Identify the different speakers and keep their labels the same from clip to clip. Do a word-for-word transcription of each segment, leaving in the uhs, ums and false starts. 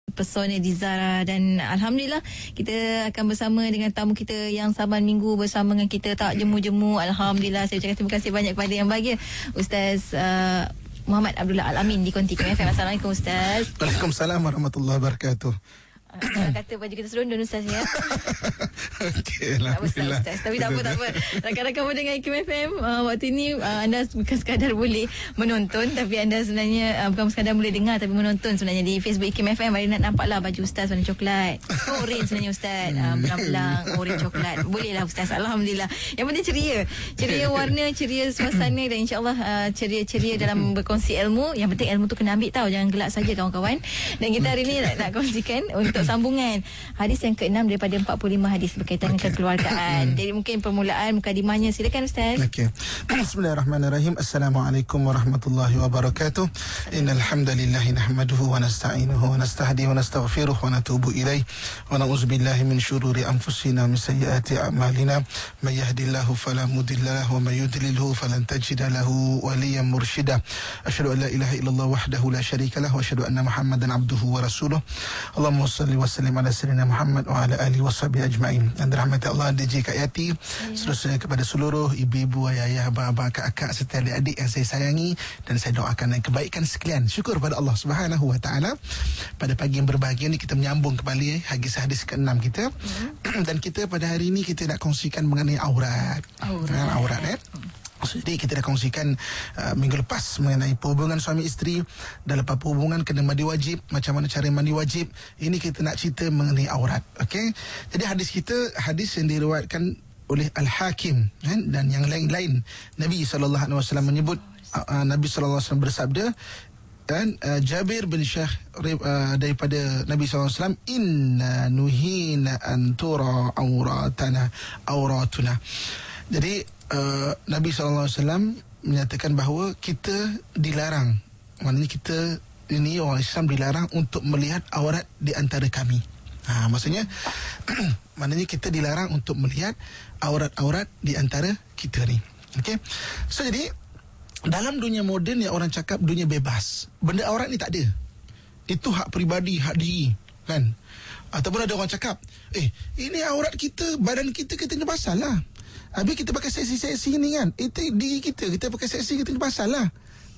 Speaker 1: Pesona di Zara, dan Alhamdulillah kita akan bersama dengan tamu kita yang saban minggu bersama dengan kita tak jemu-jemu. Alhamdulillah, saya ucapkan terima kasih banyak kepada yang bahagia, Ustaz uh, Muhammad Abdullah Al-Amin di Konti K M F M. Assalamualaikum Ustaz.
Speaker 2: Waalaikumsalam warahmatullahi wabarakatuh.
Speaker 1: Uh, kata baju kita serundun Ustaz ya.
Speaker 2: Okey,
Speaker 1: tak
Speaker 2: alhamdulillah.
Speaker 1: Ustaz, tapi tak apa tak apa. Rakan-rakan mendengar K M F M uh, waktu ini uh, anda bukan sekadar boleh menonton, tapi anda sebenarnya uh, bukan sekadar boleh dengar tapi menonton sebenarnya di Facebook K M F M. Ada nak nampaklah baju Ustaz warna coklat. Oh, orange sebenarnya Ustaz. Uh, belang-belang orange coklat. Bolehlah Ustaz. Alhamdulillah. Yang penting ceria. Ceria warna, ceria suasana, dan insya-Allah uh, ceria-ceria dalam berkongsi ilmu. Yang penting ilmu tu kena ambil tahu, jangan gelak saja kawan-kawan. Dan kita hari ini nak, nak kongsikan untuk sambungan hadis yang keenam daripada empat puluh lima hadis berkaitan okay. dengan kekeluargaan. Jadi mungkin permulaan mukadimahnya, silakan Ustaz.
Speaker 2: Okey. Bismillahirrahmanirrahim. Assalamualaikum warahmatullahi wabarakatuh. Innal hamdalillah nahmaduhu wa nasta'inuhu wa nastahdihi wa nastaghfiruh wa natubu ilaih wa na'udzubillahi min syururi anfusina min sayyiati a'malina. May yahdihillahu fala mudilla lahu wa may yudlilhu falan tajida lahu waliyan mursyida. Asyhadu an la ilaha illallah wahdahu la syarika lahu wa asyhadu anna Muhammadan abduhu wa rasuluh. Allahumma shalli wa sallim ala sayyidina Muhammad wa ala alihi washabihi ajma'in. Dan rahmat Allah D J Kak Yati, seterusnya kepada seluruh ibu-ibu, ayah-ayah, abang-abang, akak-akak serta adik-adik yang saya sayangi, dan saya doakan kebaikan sekalian. Syukur pada Allah Subhanahu wa taala. Pada pagi yang berbahagia ni kita menyambung kembali hadis-hadis keenam kita. Hmm. Dan kita pada hari ini kita nak kongsikan mengenai aurat. Aurat, ha, aurat eh. Jadi kita dah kongsikan uh, minggu lepas mengenai hubungan suami isteri. Dan lepas hubungan kena mandi wajib, macam mana cara mandi wajib. Ini kita nak cerita mengenai aurat. Okey. Jadi hadis kita, hadis yang diriwayatkan oleh Al-Hakim kan, dan yang lain-lain. Nabi sallallahu alaihi wasallam menyebut, uh, Nabi sallallahu alaihi wasallam bersabda, dan uh, Jabir bin Syekh uh, daripada Nabi sallallahu alaihi wasallam, inna nuhina antura auratana auratuna. Jadi Uh, Nabi sallallahu alaihi wasallam menyatakan bahawa kita dilarang, maknanya kita ini orang Islam dilarang untuk melihat aurat di antara kami. Ha, maksudnya maknanya kita dilarang untuk melihat aurat-aurat di antara kita ni. Okey. So jadi dalam dunia moden yang orang cakap dunia bebas, benda aurat ni tak ada. Itu hak peribadi, hak diri, kan? Ataupun ada orang cakap, eh ini aurat kita, badan kita, kita ni pasal lah. Habis kita pakai seksi-seksi ni kan, itu diri kita, kita pakai seksi, kita ni pasal lah.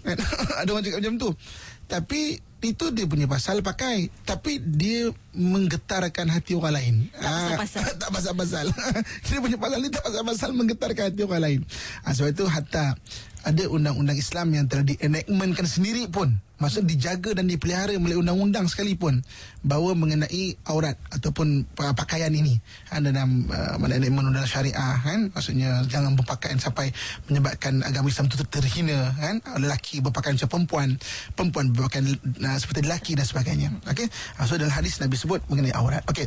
Speaker 2: Ada orang cakap macam tu. Tapi itu dia punya pasal pakai, tapi dia menggetarkan hati orang lain.
Speaker 1: Tak pasal-pasal.
Speaker 2: Ah, tak pasal-pasal. Dia punya pasal ni tak pasal-pasal menggetarkan hati orang lain. Ah, sebab itu hatta ada undang-undang Islam yang telah di-enactmentkan sendiri pun, maksud dijaga dan dipelihara melalui undang-undang sekalipun, bahawa mengenai aurat ataupun uh, pakaian ini ha, dalam uh, enactment dalam syariah kan, maksudnya jangan berpakaian sampai menyebabkan agama Islam itu terhina kan, lelaki berpakaian macam perempuan, perempuan berpakaian uh, seperti lelaki dan sebagainya. Okey, so dalam hadis Nabi sebut mengenai aurat. Okey.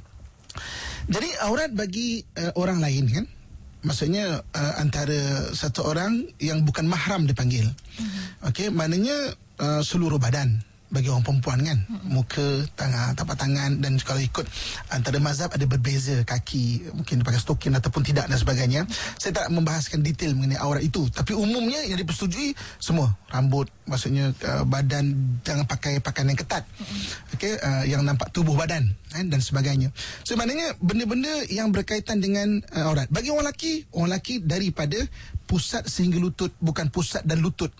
Speaker 2: Jadi aurat bagi uh, orang lain kan, maksudnya uh, antara satu orang yang bukan mahram dipanggil. Mm-hmm. Okey, maknanya uh, seluruh badan bagi orang perempuan kan. Mm-hmm. Muka, tangan, tapak tangan, dan kalau ikut antara mazhab ada berbeza, kaki mungkin pakai stokin ataupun tidak dan sebagainya. Mm-hmm. Saya tak membahaskan detail mengenai aurat itu, tapi umumnya yang dipersetujui semua rambut, maksudnya uh, badan jangan pakai pakaian yang ketat. Mm-hmm. Okey, uh, yang nampak tubuh badan kan, dan sebagainya. So maknanya benda-benda yang berkaitan dengan uh, aurat. Bagi orang lelaki, orang lelaki daripada pusat sehingga lutut, bukan pusat dan lutut.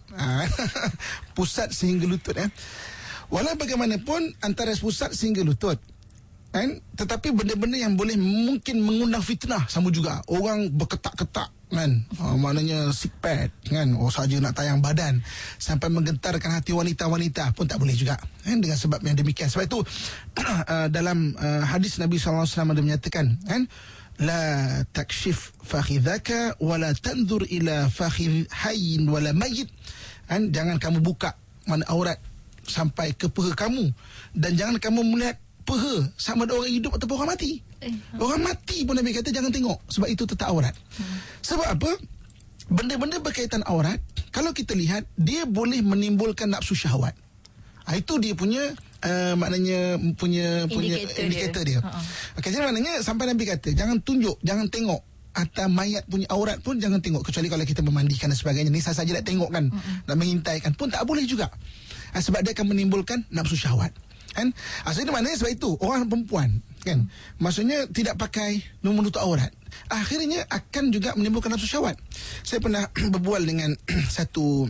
Speaker 2: Pusat sehingga lutut eh. Walau bagaimanapun antara pusat sehingga lutut kan, tetapi benda-benda yang boleh mungkin mengundang fitnah sama juga. Orang berketak-ketak kan, oh, maknanya sick pad kan, oh saja nak tayang badan sampai menggentarkan hati wanita-wanita pun tak boleh juga kan, dengan sebab yang demikian. Sebab itu uh, dalam uh, hadis Nabi sallallahu alaihi wasallam ada menyatakan kan, la takshif fakhidhaka wala tanzur ila fakhidh hayyin wala mayyit kan, jangan kamu buka mana aurat sampai ke peha kamu, dan jangan kamu melihat peha sama ada orang hidup ataupun orang mati. Eh, orang mati pun Nabi kata jangan tengok, sebab itu tetap aurat. Hmm. Sebab apa? Benda-benda berkaitan aurat, kalau kita lihat, dia boleh menimbulkan nafsu syahwat. Ha, itu dia punya uh, maknanya punya punya indikator, indikator dia. dia. Uh-huh. Okey, jadi maknanya sampai Nabi kata jangan tunjuk, jangan tengok atau mayat punya aurat pun jangan tengok, kecuali kalau kita memandikan dan sebagainya. Ni saya saja nak tengok kan, uh-huh. nak mengintaikan pun tak boleh juga. Ha, sebab dia akan menimbulkan nafsu syahwat. Kan? Asalnya mana sebab itu orang perempuan kan, maksudnya tidak pakai menutup aurat, akhirnya akan juga menimbulkan nafsu syahwat. Saya pernah berbual dengan satu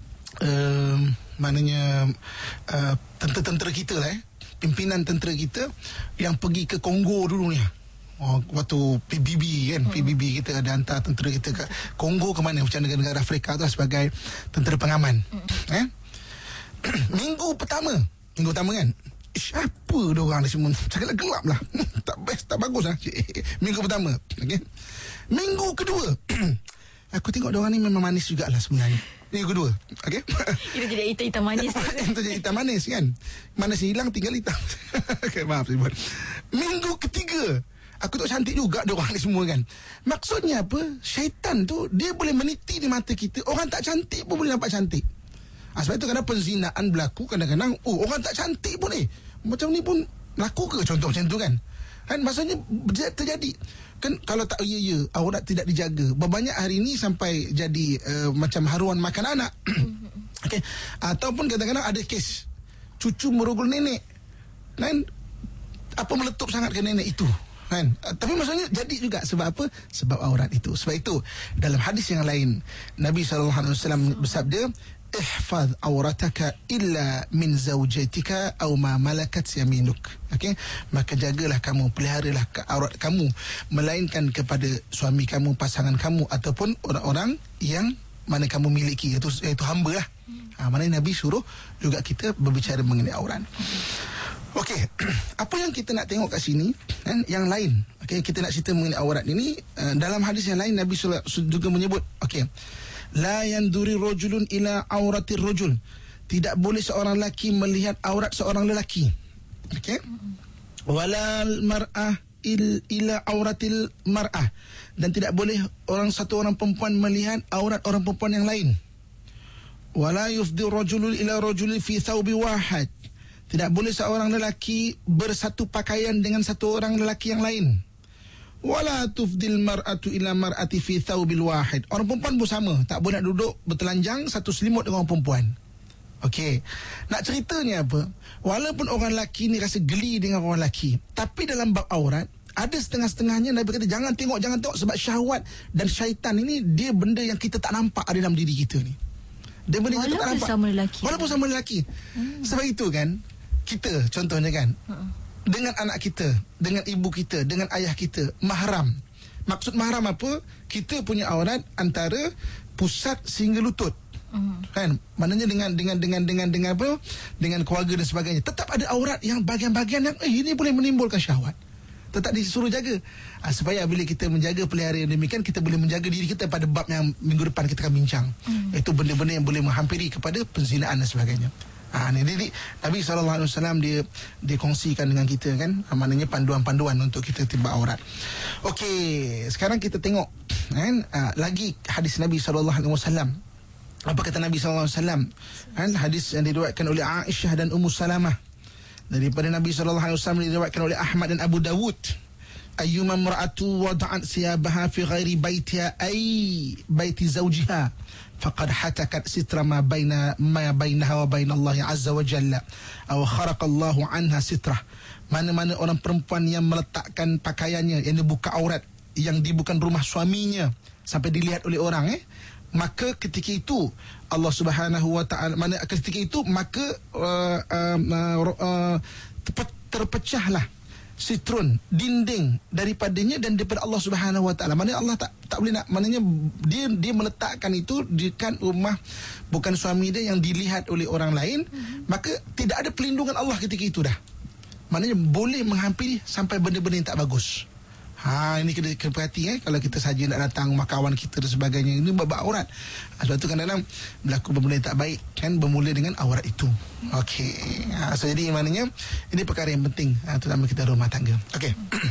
Speaker 2: uh, maknanya uh, tentera-tentera kita lah, eh, pimpinan tentera kita yang pergi ke Kongo dulu ni. Oh, waktu P B B kan, hmm. P B B kita ada hantar tentera kita ke Kongo ke mana, macam negara-negara Afrika tu sebagai tentera pengaman. Hmm. Eh? Minggu pertama, minggu pertama kan, siapa dia orang ni semua cakap gelap lah. Tak best, tak bagus lah. Minggu pertama, okay? Minggu kedua, aku tengok dia orang ni memang manis jugalah sebenarnya. Minggu kedua, okey.
Speaker 1: Itu jadi hitam-hitam manis.
Speaker 2: Itu jadi hitam manis kan. Manis hilang tinggal hitam. Okay, maaf saya buat. Minggu ketiga, aku tak cantik juga dia orang ni semua kan. Maksudnya apa? Syaitan tu dia boleh meniti di mata kita. Orang tak cantik pun boleh nampak cantik. Ha, sebab itu kadang penzinaan berlaku, kadang-kadang oh orang tak cantik pun ni, macam ni pun berlaku ke contoh macam tu kan. Kan maksudnya terjadi. Kan kalau tak ya-ya aurat tidak dijaga, berbanyak hari ini sampai jadi uh, macam haruan makan anak. Okey. Ataupun kadang-kadang ada kes cucu merogol nenek. Kan apa meletup sangat ke nenek itu. Kan? Tapi maksudnya jadi juga sebab apa? Sebab aurat itu. Sebab itu dalam hadis yang lain Nabi sallallahu alaihi wasallam bersabda, ihfaz aurataka illa min zawjatika aw ma malakat yaminuk. Okey, maka jagalah kamu, peliharalah aurat kamu melainkan kepada suami kamu, pasangan kamu ataupun orang-orang yang mana kamu miliki, iaitu iaitu hamba lah. Ha, mana Nabi suruh juga kita berbicara mengenai aurat. Okey, apa yang kita nak tengok kat sini kan, yang lain. Okey, kita nak cerita mengenai aurat ini, uh, dalam hadis yang lain Nabi juga menyebut, okey, la yanduri rajulun ila auratir rajul, tidak boleh seorang lelaki melihat aurat seorang lelaki. Okey, wala mar'ah il ila auratil mar'ah, dan tidak boleh orang satu orang perempuan melihat aurat orang perempuan yang lain. Wala yufdi rajulun ila rajulin fi thawbi wahid, tidak boleh seorang lelaki bersatu pakaian dengan satu orang lelaki yang lain. Wala tufdil mar'atu ila mar'ati fi thawbil wahid, orang perempuan pun sama, tak boleh nak duduk bertelanjang satu selimut dengan orang perempuan. Okey, nak ceritanya apa? Walaupun orang lelaki ni rasa geli dengan orang lelaki, tapi dalam bab aurat ada setengah-setengahnya Nabi kata jangan tengok, jangan tengok, sebab syahwat dan syaitan ini dia benda yang kita tak nampak ada dalam diri kita ni. Dia benda yang kita tak nampak.
Speaker 1: Sama lelaki.
Speaker 2: Walaupun sama lelaki. Hmm. Sebab itu kan, kita contohnya kan, hmm. dengan anak kita, dengan ibu kita, dengan ayah kita, mahram. Maksud mahram apa? Kita punya aurat antara pusat sehingga lutut. Mm. Kan? Maknanya dengan dengan dengan dengan dengan apa? Dengan keluarga dan sebagainya. Tetap ada aurat yang bahagian-bahagian yang eh, ini boleh menimbulkan syahwat. Tetap disuruh jaga. Ha, supaya bila kita menjaga pelihara yang demikian, kita boleh menjaga diri kita pada bab yang minggu depan kita akan bincang. Mm. Iaitu benda-benda yang boleh menghampiri kepada penzinaan dan sebagainya. Ha, ni, jadi Nabi sallallahu alaihi wasallam dia dia kongsikan dengan kita kan, ha, maknanya panduan-panduan untuk kita tiba aurat. Okey, sekarang kita tengok kan, ha, lagi hadis Nabi sallallahu alaihi wasallam. Apa kata Nabi sallallahu alaihi wasallam? Kan hadis yang diriwayatkan oleh Aisyah dan Ummu Salamah. Daripada Nabi sallallahu alaihi wasallam diriwayatkan oleh Ahmad dan Abu Dawud. Ayyuma mar'atu wada'at siyabaha fi ghairi baitiha ay baiti zawjiha faqad hatakat sitra ma baina ma bainaha wa bain Allah azza wa jalla aw kharaqa Allah anha sitrah. Mana-mana orang perempuan yang meletakkan pakaiannya yang dibuka aurat yang di bukan rumah suaminya sampai dilihat oleh orang, eh maka ketika itu Allah Subhanahu wa taala, mana ketika itu maka uh, uh, uh, uh, terpecahlah sitrun, dinding daripadanya dan daripada Allah Subhanahu wa taala. Maknanya Allah tak tak boleh nak, maknanya dia dia meletakkan itu di kan rumah bukan suami dia yang dilihat oleh orang lain, mm-hmm. maka tidak ada perlindungan Allah ketika itu dah. Maknanya boleh menghampiri sampai benda-benda yang tak bagus. Ha, ini kena, kena perhati eh kalau kita saja nak datang rumah kawan kita dan sebagainya, ini bab aurat. Sebab tu kadang-kadang berlaku benda yang tak baik kan, bermula dengan aurat itu. Okey. Ha, so jadi maknanya ini perkara yang penting, ha, terutama kita rumah tangga. Okey.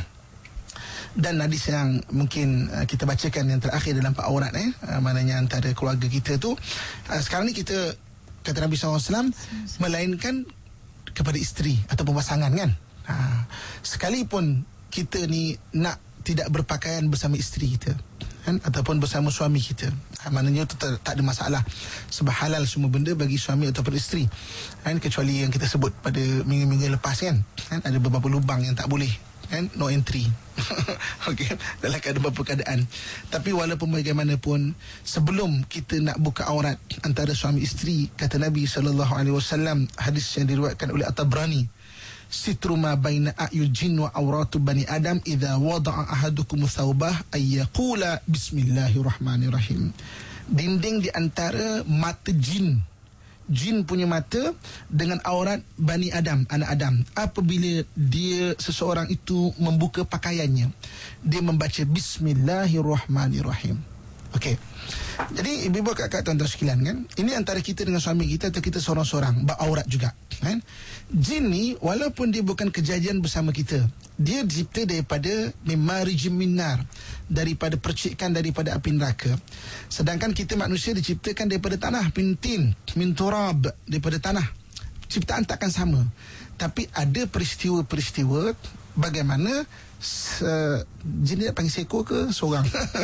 Speaker 2: Dan hadis yang mungkin uh, kita bacakan yang terakhir dalam bab aurat eh, uh, maknanya antara keluarga kita tu, uh, sekarang ni kita kata Nabi sallallahu alaihi wasallam melainkan kepada isteri atau pasangan kan. Ha, sekalipun kita ni nak tidak berpakaian bersama isteri kita, kan, ataupun bersama suami kita. Ha, maknanya itu tak, tak ada masalah, sebab halal semua benda bagi suami ataupun isteri, kan, kecuali yang kita sebut pada minggu-minggu lepas kan, kan ada beberapa lubang yang tak boleh, kan, no entry. Okey, dalam keadaan beberapa keadaan. Tapi walaupun bagaimanapun, sebelum kita nak buka aurat antara suami isteri, kata Nabi sallallahu alaihi wasallam, hadis yang diriwayatkan oleh At-Tabrani, sitru ma baina a'yul jin wa awratu bani adam idza wada'a ahadukum thawbah ay yaqula bismillahirrahmanirrahim. Dinding di antara mata jin, jin punya mata dengan aurat Bani Adam, anak Adam, apabila dia, seseorang itu membuka pakaiannya, dia membaca bismillahirrahmanirrahim. Okey. Jadi ibu-ibu kakak tuan-tuan sekalian kan, ini antara kita dengan suami kita atau kita seorang-seorang beraurat juga kan. Jin ni walaupun dia bukan kejadian bersama kita, dia dicipta daripada mimarijim minar, daripada percikan daripada api neraka. Sedangkan kita manusia diciptakan daripada tanah, min tin, min turab, daripada tanah. Ciptaan takkan sama. Tapi ada peristiwa-peristiwa bagaimana se, jin dia panggil seko ke seorang?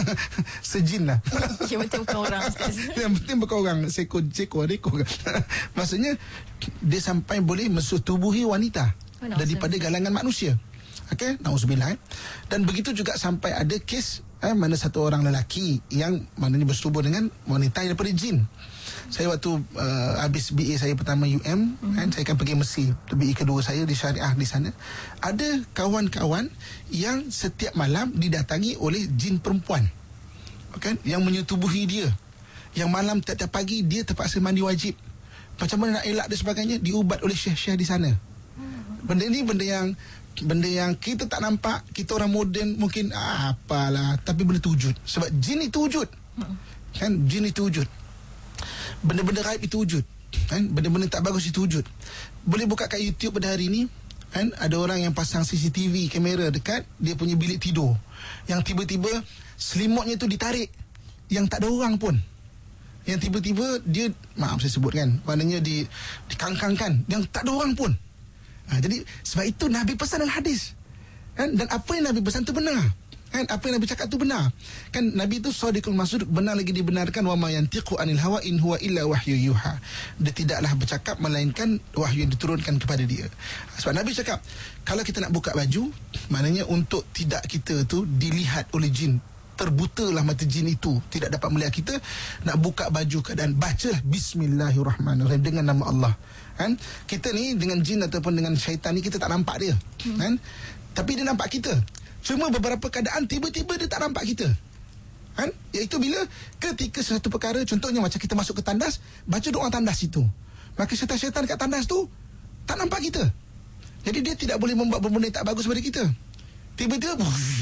Speaker 2: Sejin lah.
Speaker 1: Yang penting bukan orang, Ustaz.
Speaker 2: Yang penting bukan orang. Seko, seko, reko. Maksudnya dia sampai boleh mensetubuhi wanita oh, daripada galangan manusia. Okey, na'udzubillah. Dan begitu juga sampai ada kes eh, mana satu orang lelaki yang maknanya bersetubuh dengan wanita daripada jin. Saya waktu uh, habis B A saya pertama U M, mm-hmm. kan, saya akan pergi Mesir. B A kedua saya di Syariah di sana. Ada kawan-kawan yang setiap malam didatangi oleh jin perempuan, kan, yang menyetubuhi dia. Yang malam tiap-tiap pagi dia terpaksa mandi wajib. Macam mana nak elak dan sebagainya, diubat oleh syekh-syekh di sana. Benda ni benda yang benda yang kita tak nampak, kita orang moden mungkin ah, apalah, tapi benda tu wujud. Sebab jin itu wujud. Kan, jin itu wujud. Benda-benda gaib itu wujud, kan? Benda-benda tak bagus itu wujud. Boleh buka kat YouTube pada hari ni, kan? Ada orang yang pasang C C T V kamera dekat dia punya bilik tidur, yang tiba-tiba selimutnya tu ditarik, yang tak ada orang pun. Yang tiba-tiba dia, maaf saya sebut kan, maknanya di dikangkangkan, yang tak ada orang pun. Ha, jadi sebab itu Nabi pesan dalam hadis, kan? Dan apa yang Nabi pesan tu benar, kan, apa yang Nabi cakap tu benar. Kan Nabi tu shadiqul masduq, benar lagi dibenarkan, wa ma yantiqu anil hawa in huwa illa wahyu yuha. Dia tidaklah bercakap melainkan wahyu yang diturunkan kepada dia. Sebab Nabi cakap kalau kita nak buka baju, maknanya untuk tidak kita tu dilihat oleh jin, terbutalah mata jin itu, tidak dapat melihat kita, nak buka baju keadaan bacalah bismillahirrahmanirrahim dengan nama Allah. Kan, kita ni dengan jin ataupun dengan syaitan ni kita tak nampak dia, kan, tapi dia nampak kita. Cuma beberapa keadaan tiba-tiba dia tak nampak kita, kan? Iaitu bila ketika sesuatu perkara, contohnya macam kita masuk ke tandas, baca doa tandas itu, maka syaitan-syaitan kat tandas tu tak nampak kita. Jadi dia tidak boleh membuat benda tak bagus pada kita. Tiba-tiba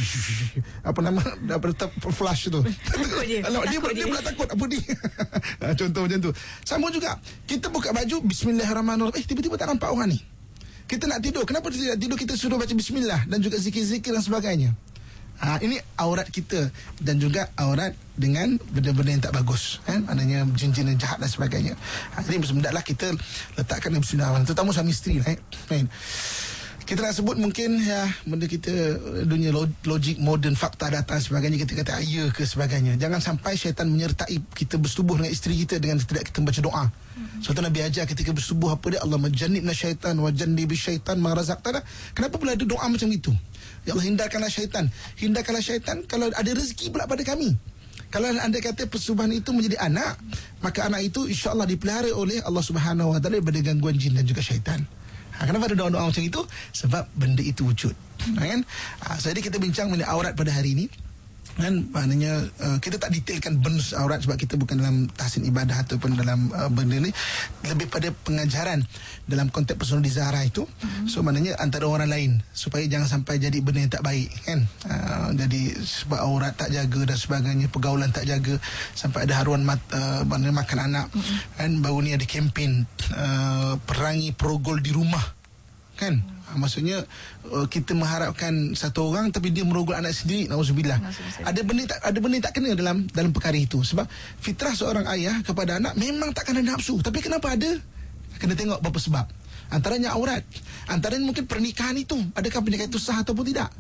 Speaker 2: apa nama, dapat flash tu.
Speaker 1: Takut dia.
Speaker 2: Kalau dia, dia, dia pula takut apa ni. Contoh macam tu. Sama juga kita buka baju bismillahirrahmanirrahim, eh tiba-tiba tak nampak orang ni. Kita nak tidur, kenapa tidak tidur, kita suruh baca bismillah dan juga zikir-zikir dan sebagainya. Ha, ini aurat kita dan juga aurat dengan benda-benda yang tak bagus, kan? Maknanya jin-jin yang jahat dan sebagainya. Ha, jadi hendaklah kita letakkan bismillah, terutama suami isteri lah, kan? Kita nak sebut mungkin ya benda kita dunia logik moden, fakta data sebagainya, kita kata ya ke sebagainya. Jangan sampai syaitan menyertai kita bersetubuh dengan isteri kita dengan tidak kita baca doa. Hmm. Sebab Nabi ajar ketika bersetubuh apa dia, Allah majannibna syaitan wa jannibi syaitan ma razaqtana. Kenapa pula ada doa macam itu? Ya Allah, hindarkanlah syaitan. Hindarkanlah syaitan kalau ada rezeki pula pada kami. Kalau anda kata persubuhan itu menjadi anak, maka anak itu insya-Allah dipelihara oleh Allah Subhanahu wa taala daripada gangguan jin dan juga syaitan. Ha, kenapa ada doa-doa macam itu? Sebab benda itu wujud. Ha, kan? Ha, jadi kita bincang mengenai aurat pada hari ini. Kan, maknanya uh, kita tak detailkan benda aurat sebab kita bukan dalam tahsin ibadah ataupun dalam uh, benda ni, lebih pada pengajaran dalam konteks personal di Zahra itu. Mm-hmm. So maknanya antara orang lain, supaya jangan sampai jadi benda yang tak baik, kan. Uh, jadi sebab aurat tak jaga dan sebagainya, pergaulan tak jaga, sampai ada haruan mat, uh, makan anak. Mm-hmm. Kan baru ni ada kempen uh, perangi perogol di rumah, kan. Mm-hmm. Maksudnya uh, kita mengharapkan satu orang tapi dia merogol anak sendiri, nauzubillah. Ada benda tak ada benda tak kena dalam dalam perkara itu. Sebab fitrah seorang ayah kepada anak memang takkan ada nafsu. Tapi kenapa ada? Kena tengok beberapa sebab. Antaranya aurat. Antaranya mungkin pernikahan itu, adakah pernikahan itu sah ataupun tidak.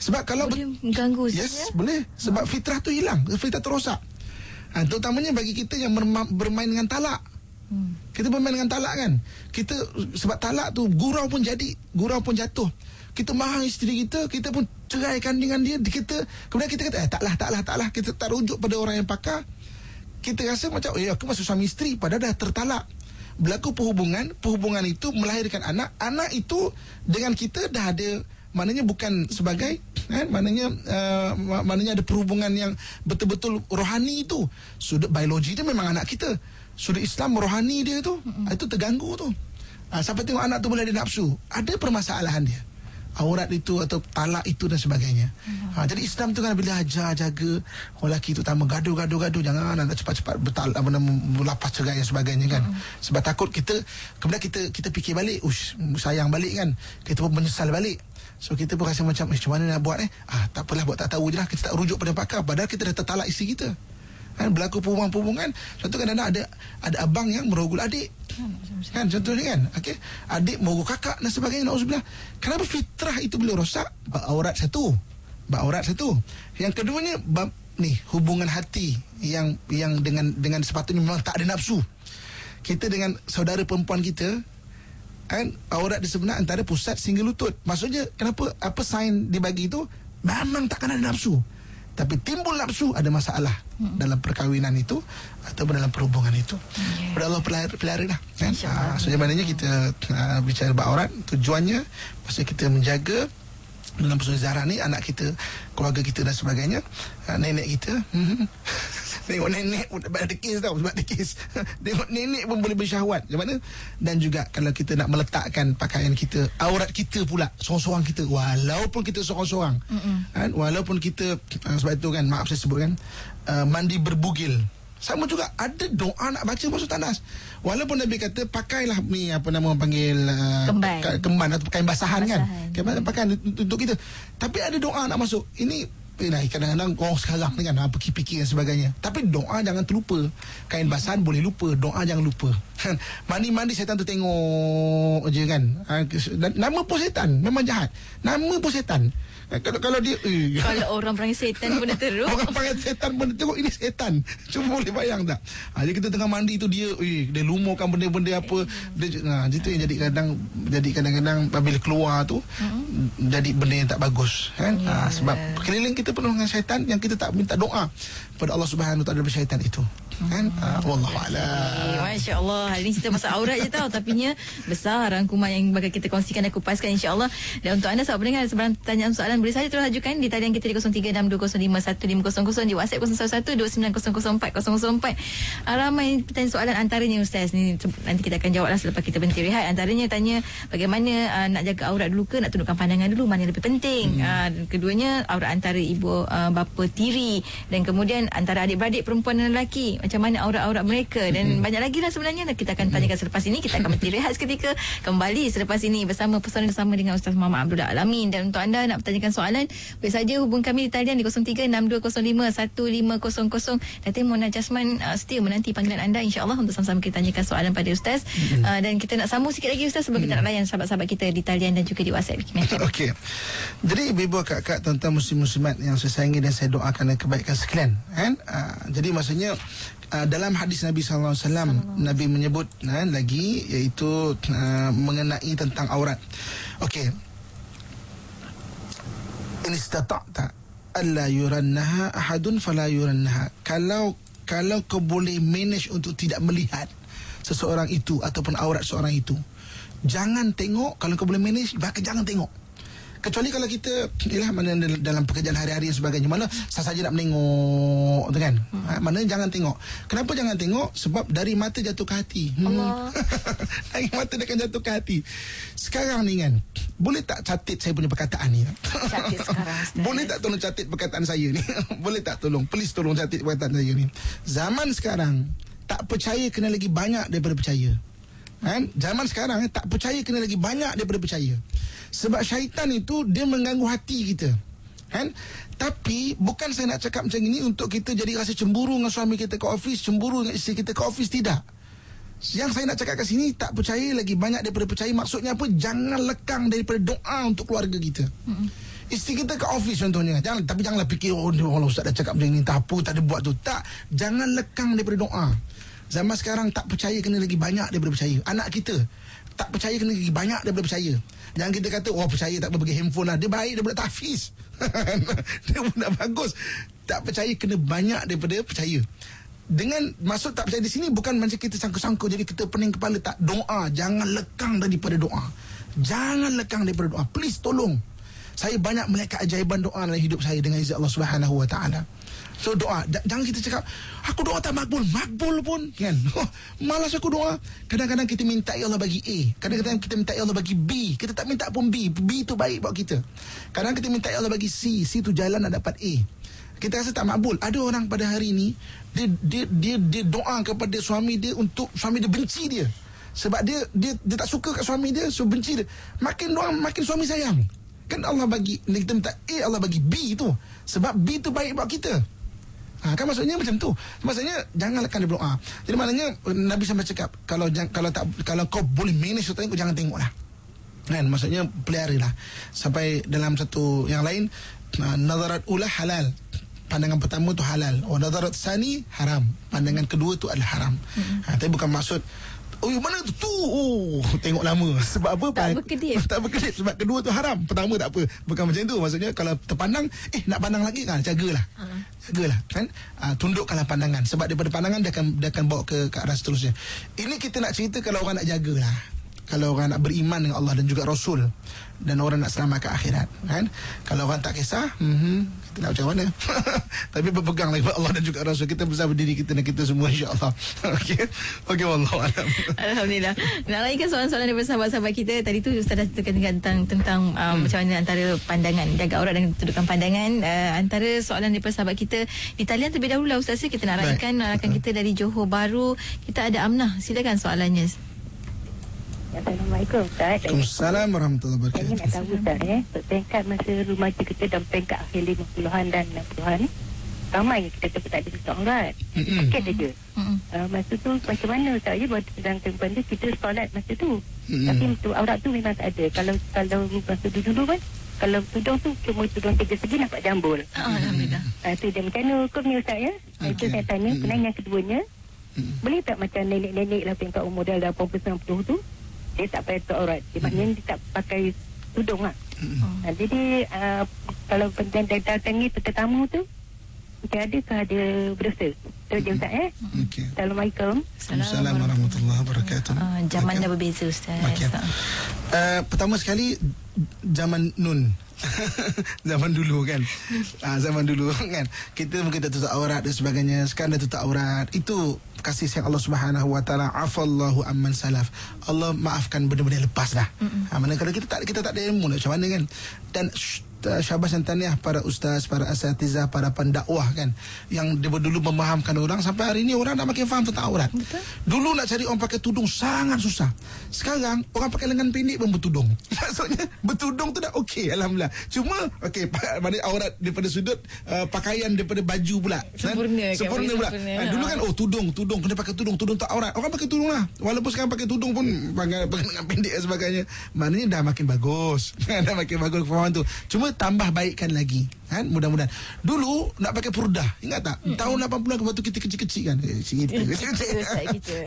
Speaker 2: Sebab kalau
Speaker 1: boleh mengganggu.
Speaker 2: Yes, ya? Boleh. Sebab fitrah tu hilang, fitrah tu rosak. Ha, terutamanya bagi kita yang bermain dengan talak. Hmm. Kita bermain dengan talak kan. Kita sebab talak tu gurau pun jadi, gurau pun jatuh. Kita marah isteri kita, kita pun ceraikan dengan dia, kita kemudian kita kata eh taklah taklah taklah, kita tak rujuk pada orang yang pakar. Kita rasa macam eh aku masih suami isteri padahal dah tertalak. Berlaku perhubungan, perhubungan itu melahirkan anak, anak itu dengan kita dah ada, maknanya bukan sebagai kan, maknanya uh, maknanya ada perhubungan yang betul-betul rohani itu. Sudut biologi dia memang anak kita. Sudut Islam rohani dia tu, mm-hmm. itu terganggu tu. Ha, sampai tengok anak tu boleh ada nafsu, ada permasalahan dia. Aurat itu atau talak itu dan sebagainya. Mm-hmm. Ha, jadi Islam tu kan bila ajar jaga lelaki tu tambah gaduh-gaduh-gaduh, jangan nak cepat-cepat bertal apa nama melapas cerai dan sebagainya kan. Mm-hmm. Sebab takut kita kemudian kita kita fikir balik, ush sayang balik kan. Kita pun menyesal balik. So kita pun rasa macam eh, macam mana nak buat eh ah tak apalah, buat tak tahu je lah, kita tak rujuk pada pakar padahal kita dah tertalak isteri kita kan. Berlaku perhubungan-perhubungan, contoh kadang-kadang ada ada abang yang merogol adik kan, contohnya kan, okey, adik merogol kakak dan sebagainya, nauzubillah. Kenapa fitrah itu boleh rosak? Bab aurat satu, bab aurat satu. Yang keduanya bab ni hubungan hati yang yang dengan dengan sepatutnya memang tak ada nafsu. Kita dengan saudara perempuan kita kan, aurat dia sebenar antara pusat sehingga lutut. Maksudnya kenapa apa sign dibagi itu memang takkan ada nafsu. Tapi timbul nafsu, ada masalah hmm. dalam perkahwinan itu ataupun dalam perhubungan itu. Yeah. Pada Allah pelihara dah kan. Ah, so maknanya kita uh, bicara bab aurat, tujuannya maksud kita menjaga dalam persoalan Zahra ni anak kita, keluarga kita dan sebagainya, uh, nenek kita. Tengok nenek pun ada kes tau, sebab ada kes. Tengok nenek pun boleh bersyahwat. Macam mana? Dan juga kalau kita nak meletakkan pakaian kita, aurat kita pula, seorang-seorang kita, walaupun kita seorang-seorang, kan, walaupun kita uh, sebab itu kan, maaf saya sebutkan, uh, mandi berbugil. Sama juga ada doa nak baca masuk tandas. Walaupun Nabi kata pakailah ni apa nama panggil uh,
Speaker 1: kemban.
Speaker 2: kemban atau kain basahan, basahan. kan. Kain pakai untuk kita. Tapi ada doa nak masuk. Ini Nah, kadang-kadang orang sekarang ni kan ha, fikir-fikir dan sebagainya. Tapi doa jangan terlupa. Kain basahan boleh lupa, doa jangan lupa. Mandi-mandi setan tu tengok je kan. Ha, nama pun setan, memang jahat. Nama pun setan. Kalau kalau dia eh,
Speaker 1: kalau orang panggil setan pun dah teruk.
Speaker 2: Orang panggil setan pun tengok ini setan. Cuma boleh bayang tak? Ha, jadi kita tengah mandi tu dia eh, dia lumurkan benda-benda apa. Dia, nah, itu yang jadi kadang jadi kadang-kadang bila keluar tu hmm. jadi benda yang tak bagus kan. Yeah. Ha, sebab keliling kita penuh dengan syaitan yang kita tak minta doa pada Allah Subhanahu Wa Taala dari syaitan itu. Kan? Ha, wallahu a'lam.
Speaker 1: Masya-Allah. Hari ni cerita pasal aurat je tau, tapi nya besar rangkuman yang bakal kita kongsikan dan kupaskan insya-Allah. Dan untuk anda sahabat pendengar, sebarang pertanyaan soalan boleh saja terus ajukan di talian kita di kosong tiga enam dua kosong lima satu lima kosong kosong, di WhatsApp kosong satu dua sembilan kosong kosong empat kosong kosong empat. Ramai pertanyaan soalan, antaranya Ustaz ni nanti kita akan jawablah selepas kita berhenti rehat. Antaranya tanya bagaimana uh, nak jaga aurat dulu ke nak tundukkan pandangan dulu, mana yang lebih penting. Hmm. Uh, keduanya aurat antara ibu uh, bapa tiri, dan kemudian antara adik-beradik perempuan dan lelaki, macam mana aurat-aurat mereka, dan hmm. banyak lagi lah sebenarnya kita akan tanyakan selepas ini. Kita akan berhenti rehat seketika, kembali selepas ini bersama pesona bersama dengan Ustaz Muhammad Abdullah Alamin. Dan untuk anda nak bertanyakan soalan, boleh saja hubung kami di talian di kosong tiga enam dua kosong lima satu lima kosong kosong. Datin Mona Jasman uh, setia menanti panggilan anda insya-Allah untuk sama-sama kita tanyakan soalan pada Ustaz. Mm-hmm. Uh, dan kita nak sambung sikit lagi Ustaz sebelum mm-hmm. kita nak layan sahabat-sahabat kita di talian dan juga di WhatsApp.
Speaker 2: Okey. Jadi ibu kakak tuan-tuan muslim-muslimat yang saya sayangi dan saya doakan kebaikan sekalian, kan? Uh, jadi maksudnya Uh, dalam hadis Nabi sallallahu alaihi wasallam, Nabi menyebut uh, lagi iaitu uh, mengenai tentang aurat. Okey. In istata'ta alla yurannaha ahadun fala yurannaha. Kalau kalau kau boleh manage untuk tidak melihat seseorang itu ataupun aurat seorang itu, jangan tengok. Kalau kau boleh manage, bahkan jangan tengok. Kecuali kalau kita ialah mana dalam pekerjaan hari-hari dan sebagainya, mana sah saja nak menengok tu kan. Hmm. Ha, mana jangan tengok. Kenapa jangan tengok? Sebab dari mata jatuh ke hati. Hmm. Allah. Dari mata dia akan jatuh ke hati. Sekarang ni kan, boleh tak catat saya punya perkataan ni?
Speaker 1: Catat sekarang.
Speaker 2: Boleh tak tolong catat perkataan saya ni? Boleh tak tolong? Please tolong catat perkataan saya ni. Zaman sekarang tak percaya kena lagi banyak daripada percaya. Kan? Zaman sekarang tak percaya kena lagi banyak daripada percaya. Sebab syaitan itu dia mengganggu hati kita. Kan? Tapi bukan saya nak cakap macam ini untuk kita jadi rasa cemburu dengan suami kita ke office, cemburu dengan isteri kita ke office, tidak. Yang saya nak cakap kat sini, tak percaya lagi banyak daripada percaya, maksudnya apa? Jangan lekang daripada doa untuk keluarga kita. Mm-hmm. Isteri kita ke office contohnya, jangan, tapi janganlah fikir, oh Allah Ustaz dah cakap macam ni, tak apa, tak ada buat tu. Tak, jangan lekang daripada doa. Zaman sekarang tak percaya kena lagi banyak daripada percaya. Anak kita tak percaya kena lagi banyak daripada percaya. Jangan kita kata, oh percaya tak apa, bagi handphone lah. Dia baik daripada tahfiz. Dia pun tak bagus. Tak percaya kena banyak daripada percaya. Dengan maksud tak percaya di sini bukan macam kita sangka-sangka jadi kita pening kepala. Tak, doa. Jangan lekang daripada doa. Jangan lekang daripada doa. Please tolong. Saya banyak melihat keajaiban doa dalam hidup saya dengan izin Allah Subhanahu Wa Taala. So doa, jangan kita cakap aku doa tak makbul, makbul pun kan. Oh, malas aku doa. Kadang-kadang kita minta ya Allah bagi A, kadang-kadang kita minta ya Allah bagi B, kita tak minta pun B. B tu baik buat kita. Kadang kita minta ya Allah bagi C, C tu jalan nak dapat A. Kita rasa tak makbul. Ada orang pada hari ni dia dia dia, dia doa kepada suami dia untuk suami dia benci dia. Sebab dia dia dia tak suka kat suami dia, so benci dia. Makin doa makin suami sayang. Kan Allah bagi, kita minta A, Allah bagi B tu. Sebab B tu baik buat kita. Ha, kan maksudnya macam tu. Maksudnya jangan lekang dia berdoa. Jadi maknanya Nabi sampai cakap, kalau kalau tak kalau kau boleh manage tu tengok, jangan tengoklah. Kan maksudnya peliharalah. Sampai dalam satu yang lain, nazarat ula halal. Pandangan pertama tu halal. Wa nazarat sani haram. Pandangan kedua tu adalah haram. Mm-hmm. Ha, tapi bukan maksud oh mana tu tu oh, tengok lama. Sebab apa?
Speaker 1: Tak berkedip.
Speaker 2: Tak berkedip sebab kedua tu haram. Pertama tak apa. Bukan macam tu. Maksudnya kalau terpandang, eh nak pandang lagi kan, jagalah. Uh. Jagalah kan. Uh, tundukkanlah pandangan. Sebab daripada pandangan dia akan dia akan bawa ke ke arah seterusnya. Ini kita nak cerita kalau orang nak jagalah. Kalau orang nak beriman dengan Allah dan juga Rasul, dan orang nak selamat ke akhirat kan. Kalau orang tak kisah, mm-hmm, kita nak macam mana. Tapi berpegang lagi pada Allah dan juga Rasul. Kita bersama diri kita dan kita semua, insya-Allah. Okey. Okey, wallahualam.
Speaker 1: Alhamdulillah. Nak lainkan soalan-soalan daripada sahabat-sahabat kita. Tadi tu Ustaz dah ceritakan tentang tentang um, hmm. macam mana antara pandangan, jaga aurat dan kedudukan pandangan. Uh, antara soalan daripada sahabat kita di talian terlebih dahulu lah Ustaz, kita nak raihkan rakan kita dari Johor Bahru. Kita ada Amnah. Silakan soalannya.
Speaker 3: Assalamualaikum Ustaz.
Speaker 2: Waalaikumsalam warahmatullahi wabarakatuh.
Speaker 3: Saya nak tahu Ustaz eh, peringkat masa remaja kita dalam peringkat akhir lima puluhan dan enam puluhan, ramai kita tempat tak ada tutup aurat. Sikit saja. Uh, masa tu macam mana Ustaz ya, buat sedang perempuan tu kita solat masa tu. Mm-mm. Tapi tu, aurat tu memang tak ada. Kalau kalau masa dulu kan, kalau tudung tu cuma tudung tiga segi nampak jambul.
Speaker 1: Alhamdulillah.
Speaker 3: Ah, tu dia macam mana hukumnya Ustaz ya? Okay. Itu saya tanya. Kemudian yang keduanya, Mm-mm. boleh tak macam nenek-nenek lah peringkat umur dia dah sembilan puluh tu, dia tak pakai tutup aurat. Dia maknanya dia tak pakai tudung lah. Mm-hmm. Ha, jadi uh, kalau penting datang ni tetamu tu, macam adakah ada berdosa? Itu je Ustaz eh.
Speaker 2: Okay.
Speaker 3: Assalamualaikum.
Speaker 2: Assalamualaikum warahmatullahi wabarakatuh.
Speaker 1: Uh, zaman okay. dah berbeza Ustaz.
Speaker 2: Okay. Uh, pertama sekali zaman Nun. Zaman dulu kan. uh, Zaman dulu kan kita mungkin tak tutup aurat dan sebagainya. Sekarang dah tutup aurat. Itu kasih sayang Allah Subhanahu Wa Taala. Afallahu amman salaf. Allah maafkan benda-benda yang lepas dah. Ha, mana kalau kita tak kita tak ada ilmu nak macam mana kan. Dan sh- syabas dan tahniah para ustaz, para asatizah, para pendakwah kan, yang dia dulu memahamkan orang sampai hari ini orang dah makin faham tentang aurat. Betul. Dulu nak cari orang pakai tudung sangat susah. Sekarang orang pakai lengan pendek pun bertudung. Maksudnya bertudung tu dah okey, alhamdulillah. Cuma okey, mana aurat daripada sudut uh, pakaian daripada baju pula.
Speaker 1: Sempurna kan?
Speaker 2: Sempurna pula.
Speaker 1: Sempurna.
Speaker 2: Ha, dulu kan oh tudung, tudung kena pakai tudung, tudung tak aurat. Orang pakai tudung lah. Walaupun sekarang pakai tudung pun pakai, pakai lengan pendek dan sebagainya. Maknanya dah makin bagus. Dah makin bagus kefahaman tu. Cuma tambah baikkan lagi kan, mudah-mudahan. Dulu nak pakai purdah, ingat tak? Hmm. Tahun lapan puluhan waktu kita kecil-kecil kan. Eh, kita kecil.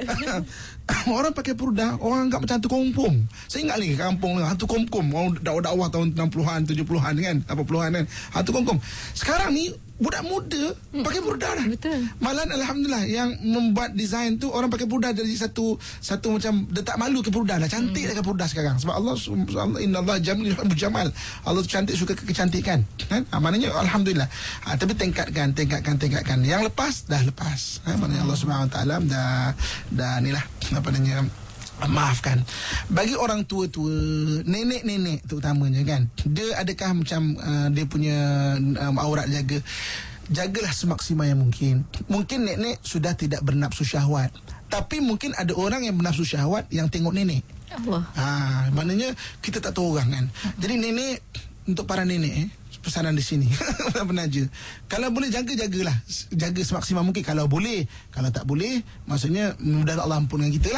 Speaker 2: Orang pakai purdah, orang anggap macam hantu kompom. Saya ingat lagi kampung hantu kompom. Orang dakwah-dakwah tahun enam puluhan, tujuh puluhan kan, lapan puluhan kan. Hantu kompom. Sekarang ni budak muda hmm. pakai purdah dah.
Speaker 1: Betul.
Speaker 2: Malah alhamdulillah yang membuat design tu orang pakai purdah dari satu satu macam dia tak malu ke purdah lah. Cantik hmm. lah ke purdah sekarang. Sebab Allah Allah innallaha jamil yuhibbul jamal. Allah tu cantik, suka kecantikan. Kan? Ha, maknanya alhamdulillah. Ha, tapi tingkatkan, tingkatkan, tingkatkan. Yang lepas dah lepas. Ha, maknanya Allah Subhanahu Wa Taala dah dah inilah apa namanya, maafkan. Bagi orang tua-tua, nenek-nenek terutamanya kan, dia adakah macam uh, dia punya um, aurat jaga, jagalah semaksimal yang mungkin. Mungkin nenek sudah tidak bernafsu syahwat, tapi mungkin ada orang yang bernafsu syahwat yang tengok nenek.
Speaker 1: Allah.
Speaker 2: Ha, maknanya kita tak tahu orang kan. Jadi nenek, untuk para nenek eh, pesanan di sini penaja, kalau boleh jaga, jagalah, jaga semaksimal mungkin. Kalau boleh, kalau tak boleh, maksudnya mudah Allah ampun dengan kita lah.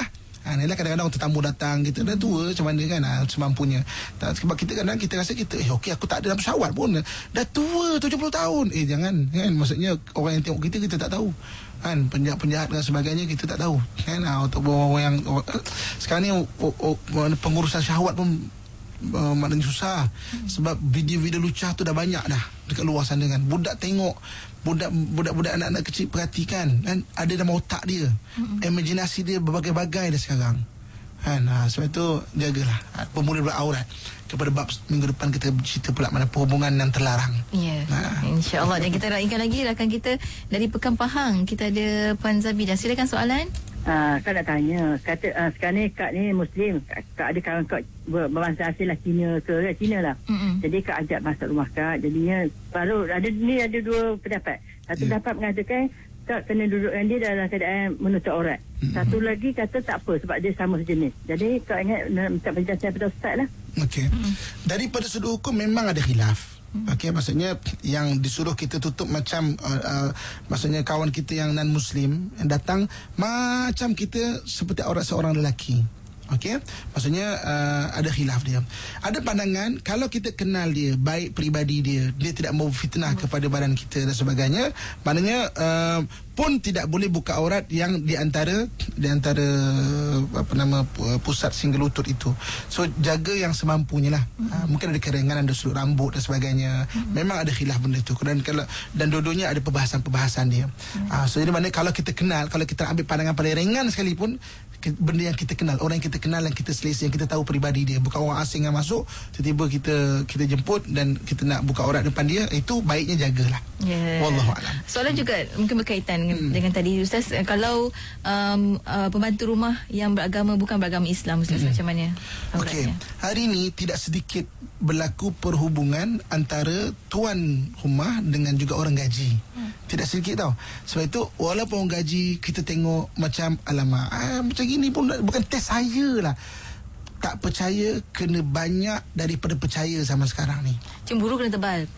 Speaker 2: Ha, ni lah kadang-kadang tetamu datang kita dah tua macam mana kan, ha, semampunya. Tak, sebab kita kadang kita rasa kita eh okey aku tak ada dalam pesawat pun. Dah tua tujuh puluh tahun. Eh jangan kan, maksudnya orang yang tengok kita kita tak tahu. Kan penjahat-penjahat dan sebagainya kita tak tahu. Kan ha, untuk orang yang oh, sekarang ni oh, oh, pengurusan syahwat pun uh, maknanya susah. Sebab video-video lucah tu dah banyak dah dekat luar sana kan. Budak tengok, budak budak-budak anak-anak kecil perhatikan kan, ada dalam otak dia. Mm-hmm. Imaginasi dia berbagai-bagai dah sekarang. Kan ha, sebab itu jagalah pemuda beraurat. Kepada bab minggu depan kita cerita pula mana perhubungan yang terlarang.
Speaker 1: Ya. Yeah. Ha. Insya-Allah. Dan kita raikan lagi rakan kita dari Pekan Pahang. Kita ada Puan Zabidah. Silakan soalan.
Speaker 4: Ah, uh, nak tanya, kata uh, sekarang ni Kak ni Muslim, Kak ada kawan Kak ber, berbangsa asing lah, Cina ke, ya, Cina lah. Mm-hmm. Jadi Kak ajak masuk rumah Kak, jadinya baru ada ni ada dua pendapat. Satu yeah. dapat mengatakan Kak kena duduk dengan dia dalam keadaan menutup aurat. Mm-hmm. Satu lagi kata tak apa sebab dia sama sejenis. Jadi Kak ingat nak minta penjelasan pada Ustaz lah.
Speaker 2: Okey. Mm-hmm. Daripada sudut hukum memang ada khilaf. Okey, maksudnya yang disuruh kita tutup macam uh, uh, maksudnya kawan kita yang non muslim yang datang macam kita seperti aurat seorang lelaki. Okey, maksudnya uh, ada khilaf dia. Ada pandangan kalau kita kenal dia, baik peribadi dia, dia tidak mau fitnah hmm. kepada badan kita dan sebagainya, maknanya uh, pun tidak boleh buka aurat yang di antara di antara apa nama pusat singgah lutut itu. So jaga yang semampunya lah. Hmm. Uh, mungkin ada keringanan, ada sudut rambut dan sebagainya. Hmm. Memang ada khilaf benda itu. Dan kalau dan dua-duanya ada perbahasan-perbahasan dia. Hmm. Uh, so jadi maknanya kalau kita kenal, kalau kita ambil pandangan paling ringan sekalipun, benda yang kita kenal, orang yang kita kenal, yang kita selesa, yang kita tahu peribadi dia, bukan orang asing yang masuk tiba-tiba kita kita jemput dan kita nak buka aurat depan dia, itu baiknya jagalah. Yeah. Wallahu a'lam.
Speaker 1: Soalan juga mungkin berkaitan dengan, hmm. dengan tadi Ustaz, kalau um, uh, pembantu rumah yang beragama bukan beragama Islam, Ustaz, hmm. macam mana?
Speaker 2: Okey, hari ini tidak sedikit berlaku perhubungan antara tuan rumah dengan juga orang gaji. Hmm. Tidak sedikit tau. Sebab itu walaupun orang gaji kita tengok macam alamak, ah, macam gini pun bukan test saya lah. Tak percaya kena banyak daripada percaya zaman sekarang ni.
Speaker 1: Cemburu kena tebal.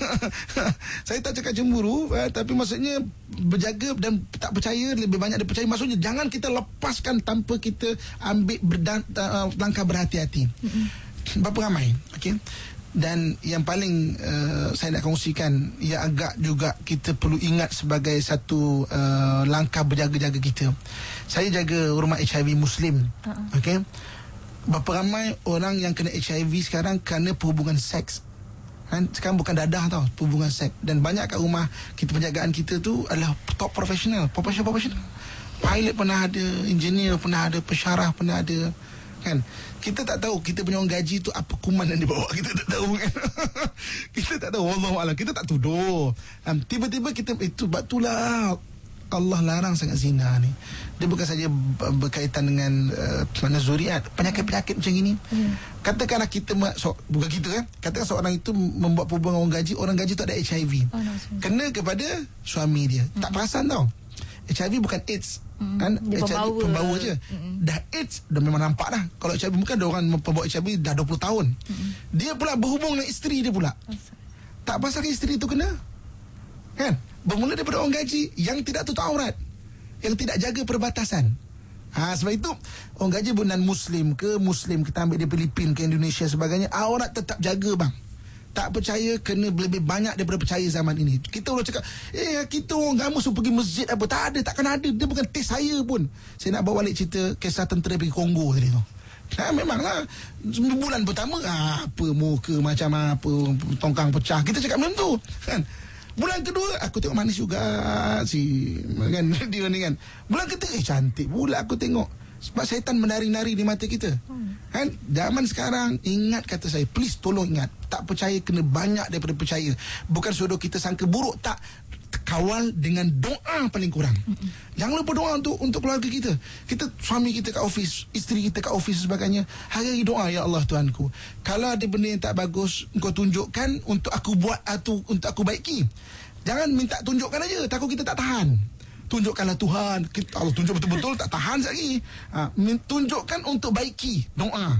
Speaker 2: Saya tak cakap cemburu, eh, tapi maksudnya berjaga dan tak percaya lebih banyak daripada percaya. Maksudnya jangan kita lepaskan tanpa kita ambil berdan, uh, langkah berhati-hati. Mm-hmm. Berapa ramai? Okey. Dan yang paling uh, saya nak kongsikan, yang agak juga kita perlu ingat sebagai satu uh, langkah berjaga-jaga kita. Saya jaga rumah H I V Muslim. Uh-uh. Okey. Berapa ramai orang yang kena H I V sekarang kerana perhubungan seks. Kan? Sekarang bukan dadah tau, perhubungan seks. Dan banyak kat rumah kita, penjagaan kita tu adalah top profesional, profesional-profesional. Pilot pernah ada, engineer pernah ada, pensyarah pernah ada. Kan? Kita tak tahu kita punya orang gaji tu apa kuman yang dibawa, kita tak tahu kan. Kita tak tahu, wallahualam, kita tak tuduh. Um, tiba-tiba kita itu batulah Allah larang sangat zina ni. Dia bukan saja berkaitan dengan uh, mana zuriat, penyakit-penyakit macam ini. Hmm. Katakanlah kita so, bukan kita kan. Katakan seorang itu membuat perhubungan orang gaji, orang gaji tu ada H I V. Oh, no, kena kepada suami dia. Hmm. Tak perasan tau. H I V bukan AIDS. Hmm. Kan? Dia H I V pembawa, pembawa je. Hmm. Dah AIDS dah memang nampak dah. Kalau H I V bukan ada orang pembawa H I V dah dua puluh tahun. Hmm. Dia pula berhubung dengan isteri dia pula. Asal. Tak pasal isteri tu kena. Kan? Bermula daripada orang gaji yang tidak tutup aurat, yang tidak jaga perbatasan. Ha, sebab itu orang gaji pun non Muslim ke Muslim, kita ambil di Filipina ke Indonesia sebagainya, aurat tetap jaga bang. Tak percaya kena lebih banyak daripada percaya zaman ini. Kita orang cakap, eh kita orang agama suruh pergi masjid apa, tak ada, takkan ada. Dia bukan test saya pun. Saya nak bawa balik cerita kisah tentera pergi Kongo tadi tu. Ha, memanglah bulan pertama ah, apa muka macam apa, tongkang pecah. Kita cakap macam tu kan. Bulan kedua aku tengok manis juga si kan dia ni kan. Bulan ketiga eh cantik pula aku tengok. Sebab syaitan menari-nari di mata kita. Hmm. Kan zaman sekarang ingat kata saya, please tolong ingat, tak percaya kena banyak daripada percaya. Bukan suruh kita sangka buruk, tak, kawal dengan doa paling kurang. Mm-mm. Jangan lupa doa untuk untuk keluarga kita. Kita suami kita kat office, isteri kita kat office sebagainya. Hari-hari doa, ya Allah Tuhanku, kalau ada benda yang tak bagus, Engkau tunjukkan untuk aku buat atau untuk aku baiki. Jangan minta tunjukkan aja, takut kita tak tahan. Tunjukkanlah Tuhan, kita Allah tunjuk betul-betul tak tahan lagi. Ha, tunjukkan untuk baiki, doa.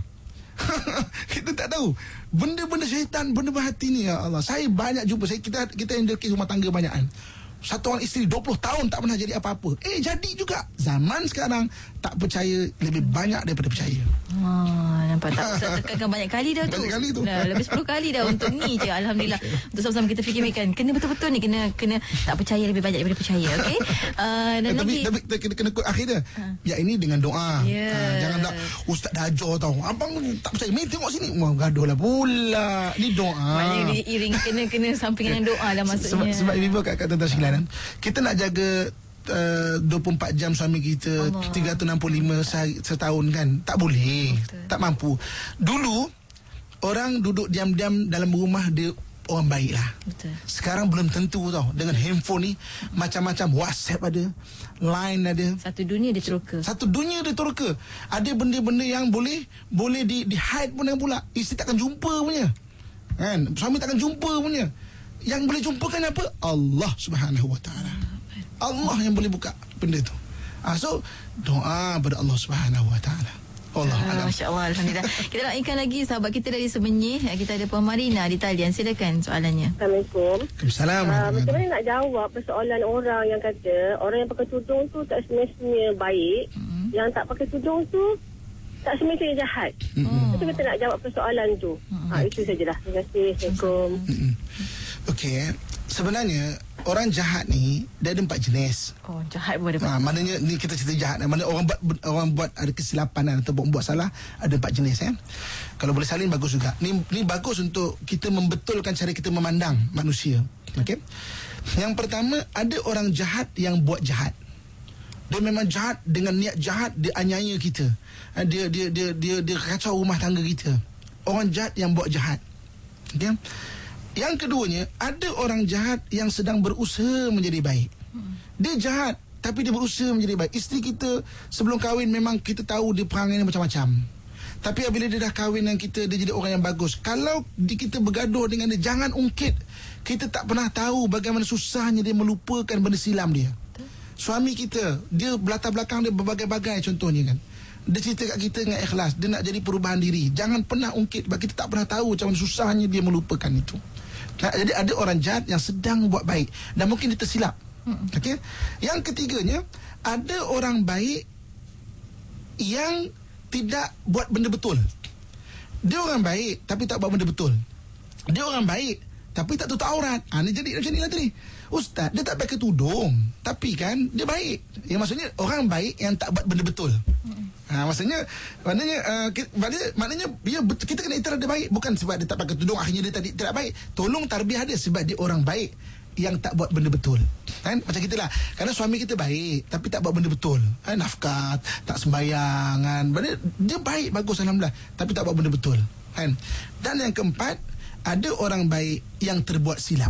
Speaker 2: Kita tak tahu benda-benda syaitan, benda berhati ni, ya Allah. Saya banyak jumpa, saya kita kita handle kes rumah tangga banyak kan. satu orang isteri dua puluh tahun tak pernah jadi apa-apa. Eh, jadi juga. Zaman sekarang tak percaya lebih banyak daripada percaya.
Speaker 1: Ha, nampak tak usah tekankan banyak kali dah tu.
Speaker 2: Banyak kali tu.
Speaker 1: Dah lebih sepuluh kali dah untuk ni je. Alhamdulillah. Okay. Untuk sama-sama kita fikirkan kena betul-betul ni, kena kena tak percaya lebih banyak daripada percaya. Okey. Uh, dan
Speaker 2: eh,
Speaker 1: lagi
Speaker 2: tapi, tapi kena kena kod akhir dia. Ha. Ya, ini dengan doa.
Speaker 1: Yeah.
Speaker 2: Ha, jangan nak ustaz dah ajar tau. Abang tak percaya. Mari tengok sini. Wah, gaduh lah pula. Ni doa.
Speaker 1: Maknanya diiring kena kena samping dengan doa lah maksudnya.
Speaker 2: Sebab sebab ibu kat kata Tuan Syeklan, kita nak jaga uh, dua puluh empat jam suami kita, Allah. tiga ratus enam puluh lima sehari, setahun kan. Tak boleh. Betul. Tak mampu. Dulu orang duduk diam-diam dalam rumah dia orang baik lah. Betul. Sekarang belum tentu tau. Dengan handphone ni macam-macam, WhatsApp ada, Line ada.
Speaker 1: Satu dunia dia teroka.
Speaker 2: Satu dunia dia teroka. Ada benda-benda yang boleh boleh di, di hide pun yang pula. Isteri takkan jumpa punya. Kan? Suami takkan jumpa punya. Yang boleh jumpakan apa? Allah Subhanahu Wa Taala. Allah yang boleh buka benda tu. Ah, so doa kepada Allah Subhanahu Wa Taala. Allah
Speaker 1: uh, Masya Allah, Alhamdulillah. Kita nak ingatkan lagi sahabat kita dari Semenyih. Kita ada Puan Marina di talian. Silakan soalannya.
Speaker 5: Assalamualaikum.
Speaker 2: Waalaikumsalam.
Speaker 5: Uh, macam mana nak jawab persoalan orang yang kata orang yang pakai tudung tu tak semestinya baik, mm-hmm. yang tak pakai tudung tu tak semestinya jahat. Mm-hmm. Itu kita nak jawab persoalan tu. Mm-hmm. Ha, itu sajalah. Terima kasih. Assalamualaikum.
Speaker 2: Mm-hmm. Okey. Sebenarnya orang jahat ni dia ada empat jenis.
Speaker 1: Oh, jahat pun ada.
Speaker 2: Ha, maknanya ni kita cerita jahat. Mana orang buat orang buat ada kesilapan atau buat, buat salah, ada empat jenis ya. Kalau boleh salin bagus juga. Ni ni bagus untuk kita membetulkan cara kita memandang manusia. Okey. Yang pertama, ada orang jahat yang buat jahat. Dia memang jahat dengan niat jahat, dia aniaya kita. Dia dia dia dia dia kacau rumah tangga kita. Orang jahat yang buat jahat. Okey. Yang keduanya, ada orang jahat yang sedang berusaha menjadi baik. Dia jahat, tapi dia berusaha menjadi baik. Isteri kita sebelum kahwin memang kita tahu dia perangai macam-macam. Tapi apabila dia dah kahwin dengan kita, dia jadi orang yang bagus. Kalau di kita bergaduh dengan dia, jangan ungkit. Kita tak pernah tahu bagaimana susahnya dia melupakan benda silam dia. Suami kita, dia berlatar belakang dia berbagai-bagai contohnya kan. Dia cerita kat kita dengan ikhlas, dia nak jadi perubahan diri. Jangan pernah ungkit, sebab kita tak pernah tahu macam mana susahnya dia melupakan itu. Nah, jadi ada orang jahat yang sedang buat baik dan mungkin dia tersilap. Hmm. Okey. Yang ketiganya, ada orang baik yang tidak buat benda betul. Dia orang baik tapi tak buat benda betul. Dia orang baik tapi tak tutup aurat. Ah, ni jadi macam ni lah tadi. Ustaz, dia tak pakai tudung tapi kan dia baik. Ya, maksudnya orang baik yang tak buat benda betul. Hmm. Ha, maksudnya maknanya uh, maknanya, maknanya dia, kita kena iktiraf dia baik bukan sebab dia tak pakai tudung akhirnya dia tadi tidak baik. Tolong tarbiyah dia sebab dia orang baik yang tak buat benda betul. Kan? Macam gitulah. Kerana suami kita baik tapi tak buat benda betul. Kan? Nafkah, tak sembahyang kan. Dia baik bagus alhamdulillah tapi tak buat benda betul. Kan? Dan yang keempat, ada orang baik yang terbuat silap.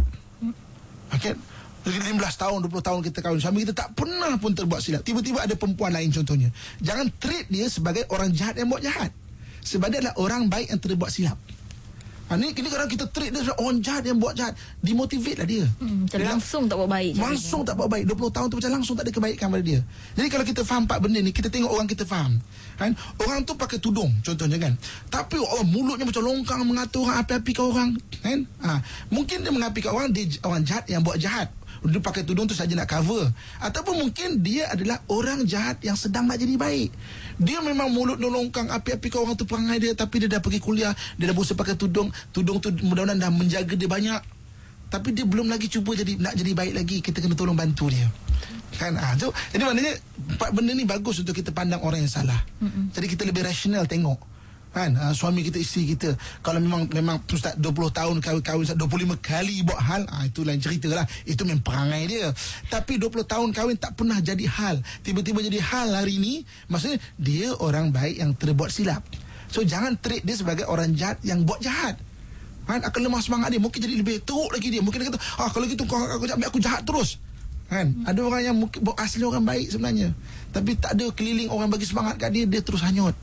Speaker 2: Okey. lima belas tahun, dua puluh tahun kita kahwin, suami kita tak pernah pun terbuat silap. Tiba-tiba ada perempuan lain contohnya. Jangan treat dia sebagai orang jahat yang buat jahat. Sebab dia adalah orang baik yang terbuat silap. Ha, ni kini kadang kita treat dia sebagai orang jahat yang buat jahat. Demotivate lah dia. Hmm,
Speaker 1: dia langsung tak buat baik.
Speaker 2: Langsung tak buat baik. dua puluh tahun tu macam langsung tak ada kebaikan pada dia. Jadi kalau kita faham empat benda ni, kita tengok orang kita faham. Kan? Orang tu pakai tudung contohnya kan. Tapi oh, mulutnya macam longkang mengatur orang, api-api ke orang. Kan? Ha, mungkin dia mengapi ke orang, dia orang jahat yang buat jahat. Dia pakai tudung tu saja nak cover. Ataupun mungkin dia adalah orang jahat yang sedang nak jadi baik. Dia memang mulut longkang, api-api ke orang tu perangai dia, tapi dia dah pergi kuliah, dia dah berusaha pakai tudung. Tudung tu mudah-mudahan dah menjaga dia banyak. Tapi dia belum lagi cuba jadi nak jadi baik lagi. Kita kena tolong bantu dia. Kan? Ha, so, jadi maknanya empat benda ni bagus untuk kita pandang orang yang salah. Mm-mm. Jadi kita lebih rasional tengok. Kan, ha, suami kita, isteri kita, kalau memang memang ustaz dua puluh tahun kahwin-kahwin, dua puluh lima kali buat hal, ha, itu lain cerita lah. Itu memang perangai dia. Tapi dua puluh tahun kahwin tak pernah jadi hal, tiba-tiba jadi hal hari ni, maksudnya dia orang baik yang terbuat silap. So jangan treat dia sebagai orang jahat yang buat jahat. Kan, akan lemah semangat dia, mungkin jadi lebih teruk lagi dia. Mungkin dia kata, ah kalau gitu kau aku jahat, aku jahat terus. Kan, hmm. ada orang yang mungkin asli orang baik sebenarnya, tapi tak ada keliling orang bagi semangat kat dia, dia terus hanyut.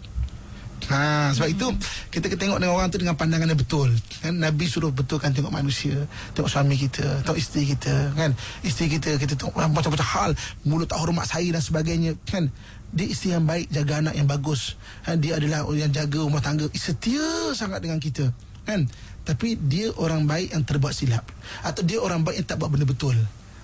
Speaker 2: Ha, sebab hmm. itu kita kena tengok dengan orang tu dengan pandangan yang betul. Kan, Nabi suruh betulkan tengok manusia, tengok suami kita, tengok isteri kita, kan. Isteri kita kita tengok macam-macam hal, mulut tak hormat saya dan sebagainya, kan. Dia isteri yang baik, jaga anak yang bagus. Kan, dia adalah yang jaga rumah tangga, setia sangat dengan kita, kan. Tapi dia orang baik yang terbuat silap, atau dia orang baik yang tak buat benda betul.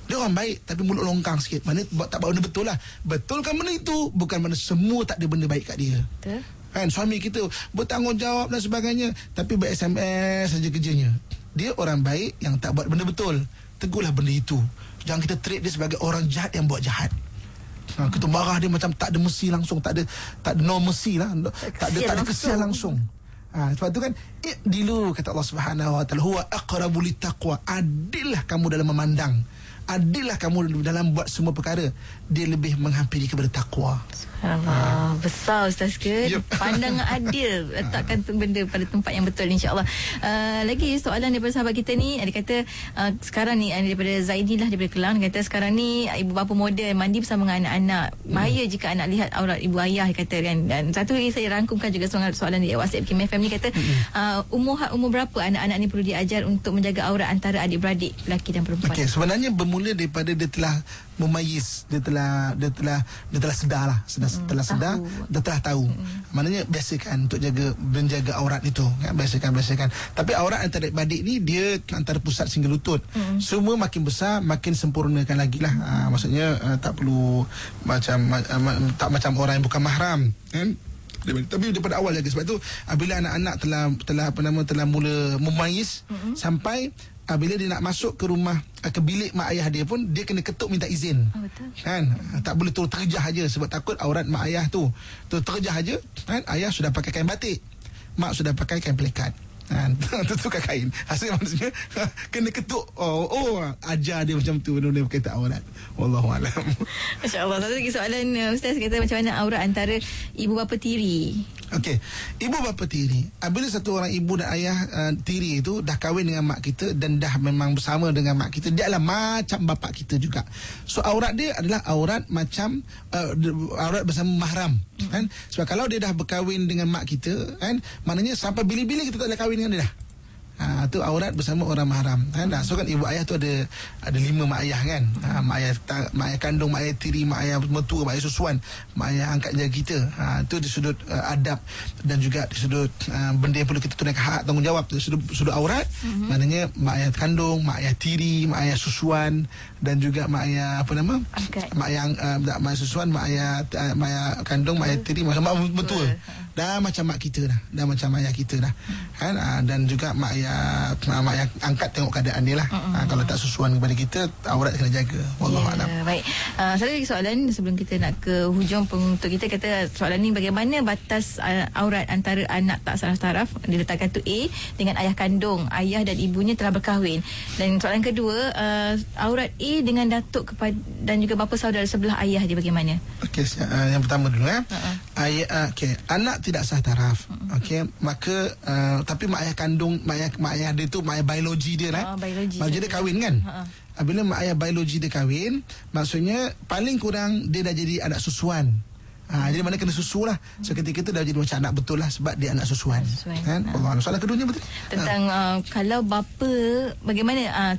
Speaker 2: Dia orang baik tapi mulut longkang sikit. Mana tak buat benda betul lah. Betul kan benda itu, bukan mana semua tak ada benda baik kat dia.
Speaker 1: Betul.
Speaker 2: Kan suami kita bertanggungjawab dan sebagainya, tapi ber-S M S saja kerjanya. Dia orang baik yang tak buat benda betul. Tegurlah benda itu. Jangan kita treat dia sebagai orang jahat yang buat jahat. Ha, kita marah dia macam tak ada mercy langsung, tak ada tak ada no mercy lah, tak ada tak ada kesian langsung. Ha, sebab tu kan i'dilu, kata Allah Subhanahu wa taala, huwa aqrabu littaqwa. Adillah kamu dalam memandang, adillah kamu dalam buat semua perkara. Dia lebih menghampiri kepada takwa.
Speaker 1: Subhanallah, besar Ustaz ke?
Speaker 2: Yep.
Speaker 1: Pandangan adil, letakkan tu benda pada tempat yang betul, insya-Allah. Uh, lagi soalan daripada sahabat kita ni, dia kata uh, sekarang ni daripada Zaidi lah, daripada Kelang, dia kata sekarang ni ibu bapa model mandi bersama dengan anak-anak. Bahaya hmm. jika anak lihat aurat ibu ayah, dia kata kan. Dan satu lagi saya rangkumkan juga soalan, soalan di WhatsApp Kim F M ni, kata uh, umur umur berapa anak-anak ni perlu diajar untuk menjaga aurat antara adik-beradik lelaki dan perempuan?
Speaker 2: Okey, sebenarnya bermula daripada dia telah memayis, dia telah dia telah dia telah sedar lah, sedar, hmm, telah sedar, dia telah tahu. Hmm. Maknanya biasakan untuk jaga menjaga aurat itu, kan? Biasakan biasakan. Tapi aurat antara adik ni dia antara pusat sehingga lutut. Hmm. Semua makin besar makin sempurnakan lagi lah. Ha, maksudnya uh, tak perlu macam uh, tak macam orang yang bukan mahram, kan? Tapi daripada awal jaga. Sebab tu apabila anak-anak telah telah apa nama telah mula memayis, hmm, sampai bila dia nak masuk ke rumah, ke bilik mak ayah dia pun, dia kena ketuk minta izin. Oh, betul. Kan? Tak boleh terus terjah aja, sebab takut aurat mak ayah tu. Terus terjah aja, kan? Ayah sudah pakai kain batik, mak sudah pakai kain pelikat. Kan? Tukar kain. Hasil maksudnya kena ketuk. Oh, oh ajar dia macam tu, benda-benda berkaitan aurat. Wallahualam.
Speaker 1: Masya-Allah. Satu lagi soalan Ustaz, kata macam mana aurat antara ibu bapa tiri?
Speaker 2: Okey, ibu bapa tiri. Apabila satu orang ibu dan ayah uh, tiri itu dah kahwin dengan mak kita dan dah memang bersama dengan mak kita, dia adalah macam bapa kita juga. So aurat dia adalah aurat macam uh, aurat bersama mahram, mm-hmm, kan? Sebab kalau dia dah berkahwin dengan mak kita, kan, maknanya sampai bila-bila kita tak boleh kahwin dengan dia dah. Ha, tu aurat bersama orang mahram, kan? So kan ibu ayah tu ada ada lima mak ayah, kan? Ha, mak ayah mak ayah kandung, mak ayah tiri, mak ayah mertua, mak ayah susuan, mak ayah angkat jaga kita. Ha, tu di sudut uh, adab dan juga di sudut uh, benda yang perlu kita tunaikan hak tanggungjawab. Di sudut, sudut aurat, mm-hmm, maknanya mak ayah kandung, mak ayah tiri, mak ayah susuan dan juga mak ayah apa nama? Angkat. Mak ayah uh, mak ayah susuan, mak ayah uh, mak ayah kandung, mak ayah tiri, macam mak mertua. Dah macam mak kita dah, dah macam ayah kita dah, kan? Uh, dan juga mak ayah mak ayah angkat tengok keadaan dia lah. Uh-uh. Ha, kalau tak susuan kepada kita, aurat kena jaga. Wallahualam. Yeah,
Speaker 1: baik. Uh, satu lagi soalan sebelum kita nak ke hujung pengutuk kita, kata soalan ni, bagaimana batas uh, aurat antara anak tak salah taraf? Dia letakkan tu A, dengan ayah kandung, ayah dan ibunya telah berkahwin. Dan soalan kedua, uh, aurat A dengan datuk kepada dan juga bapa saudara sebelah ayah dia bagaimana?
Speaker 2: Okey, uh, yang pertama dulu, eh. Uh-uh. Ayah, uh, okey, anak tidak sah taraf. Uh-uh. Okey, maka uh, tapi mak ayah kandung, mak ayah, mak ayah dia tu, mak ayah biologi dia, kan? Oh, biologi. Mak dia kahwin, kan? Uh-uh. Bila mak ayah biologi dia kahwin, maksudnya paling kurang dia dah jadi anak susuan. Ha, jadi mana kena susu lah. So ketika itu dah jadi macam anak betul lah, sebab dia anak susuan, susuan. Kan? Ha. Allah, soalan keduanya betul?
Speaker 1: Tentang ha. uh, kalau bapa, bagaimana uh,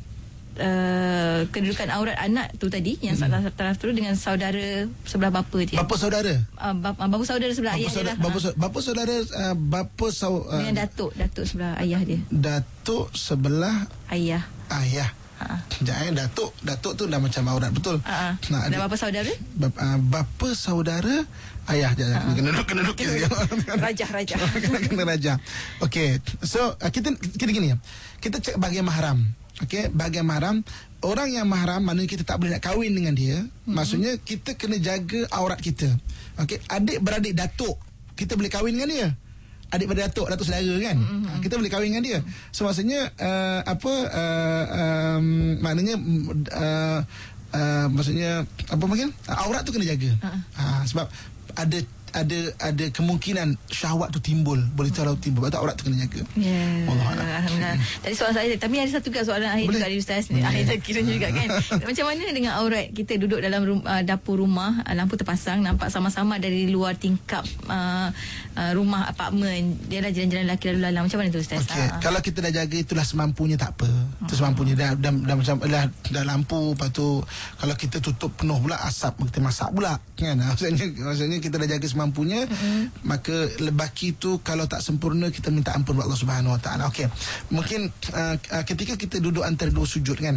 Speaker 1: uh, kedudukan aurat anak tu tadi, yang hmm. salah taraf tu dengan saudara sebelah bapa dia.
Speaker 2: Bapa saudara?
Speaker 1: Uh, bapa, bapa saudara sebelah bapa ayah saudara, dia lah. Bapa,
Speaker 2: ha. bapa saudara, uh, bapa saudara. Uh,
Speaker 1: dengan datuk, datuk sebelah ayah dia.
Speaker 2: Datuk sebelah
Speaker 1: ayah.
Speaker 2: Ayah. Ha. Jangan Datuk, Datuk tu dah macam aurat betul.
Speaker 1: Ha. Nah, dan bapa saudara?
Speaker 2: Bapa, uh, bapa saudara ayah. Jangan ha. kena duduk kena duduk
Speaker 1: raja raja.
Speaker 2: kena kena raja. Okey. So uh, kita kita gini ya. Kita cek bahagian mahram. Okey, bahagian mahram, orang yang mahram maknanya kita tak boleh nak kahwin dengan dia. Hmm. Maksudnya kita kena jaga aurat kita. Okey, adik beradik datuk kita boleh kahwin dengan dia. Adik pada datuk, datuk saudara, kan? Mm-hmm. Kita boleh kahwin dengan dia. So maksudnya uh, apa uh, um, maknanya uh, uh, maksudnya apa panggil? Uh, aurat tu kena jaga. Uh-huh. Uh, sebab ada ada ada kemungkinan syahwat tu timbul, boleh tahu timbul. Sebab aurat tu kena jaga.
Speaker 1: Ya. Yeah. Alhamdulillah. Tadi soalan saya, tapi ada satu juga soalan akhir boleh? Juga dari Ustaz ni. Akhir kiranya juga, kan. Macam mana dengan aurat kita duduk dalam rum, uh, dapur rumah, uh, lampu terpasang, nampak sama-sama dari luar tingkap uh, uh, rumah apartmen, dia dah jalan-jalan lelaki lalu lalang. Macam mana tu Ustaz?
Speaker 2: Okay.
Speaker 1: Uh.
Speaker 2: Kalau kita dah jaga itulah semampunya, tak apa. Itu semampunya dah, dah, dah macam dah, dah lampu, lepas tu kalau kita tutup penuh pula asap, kita masak pula, kan? Maksudnya maksudnya kita dah jaga semampunya. Mm-hmm. Maka lebaki tu kalau tak sempurna, kita minta ampun kepada Allah Subhanahu Wa Taala. Okey. Mungkin uh, uh, ketika kita duduk antara dua sujud, kan,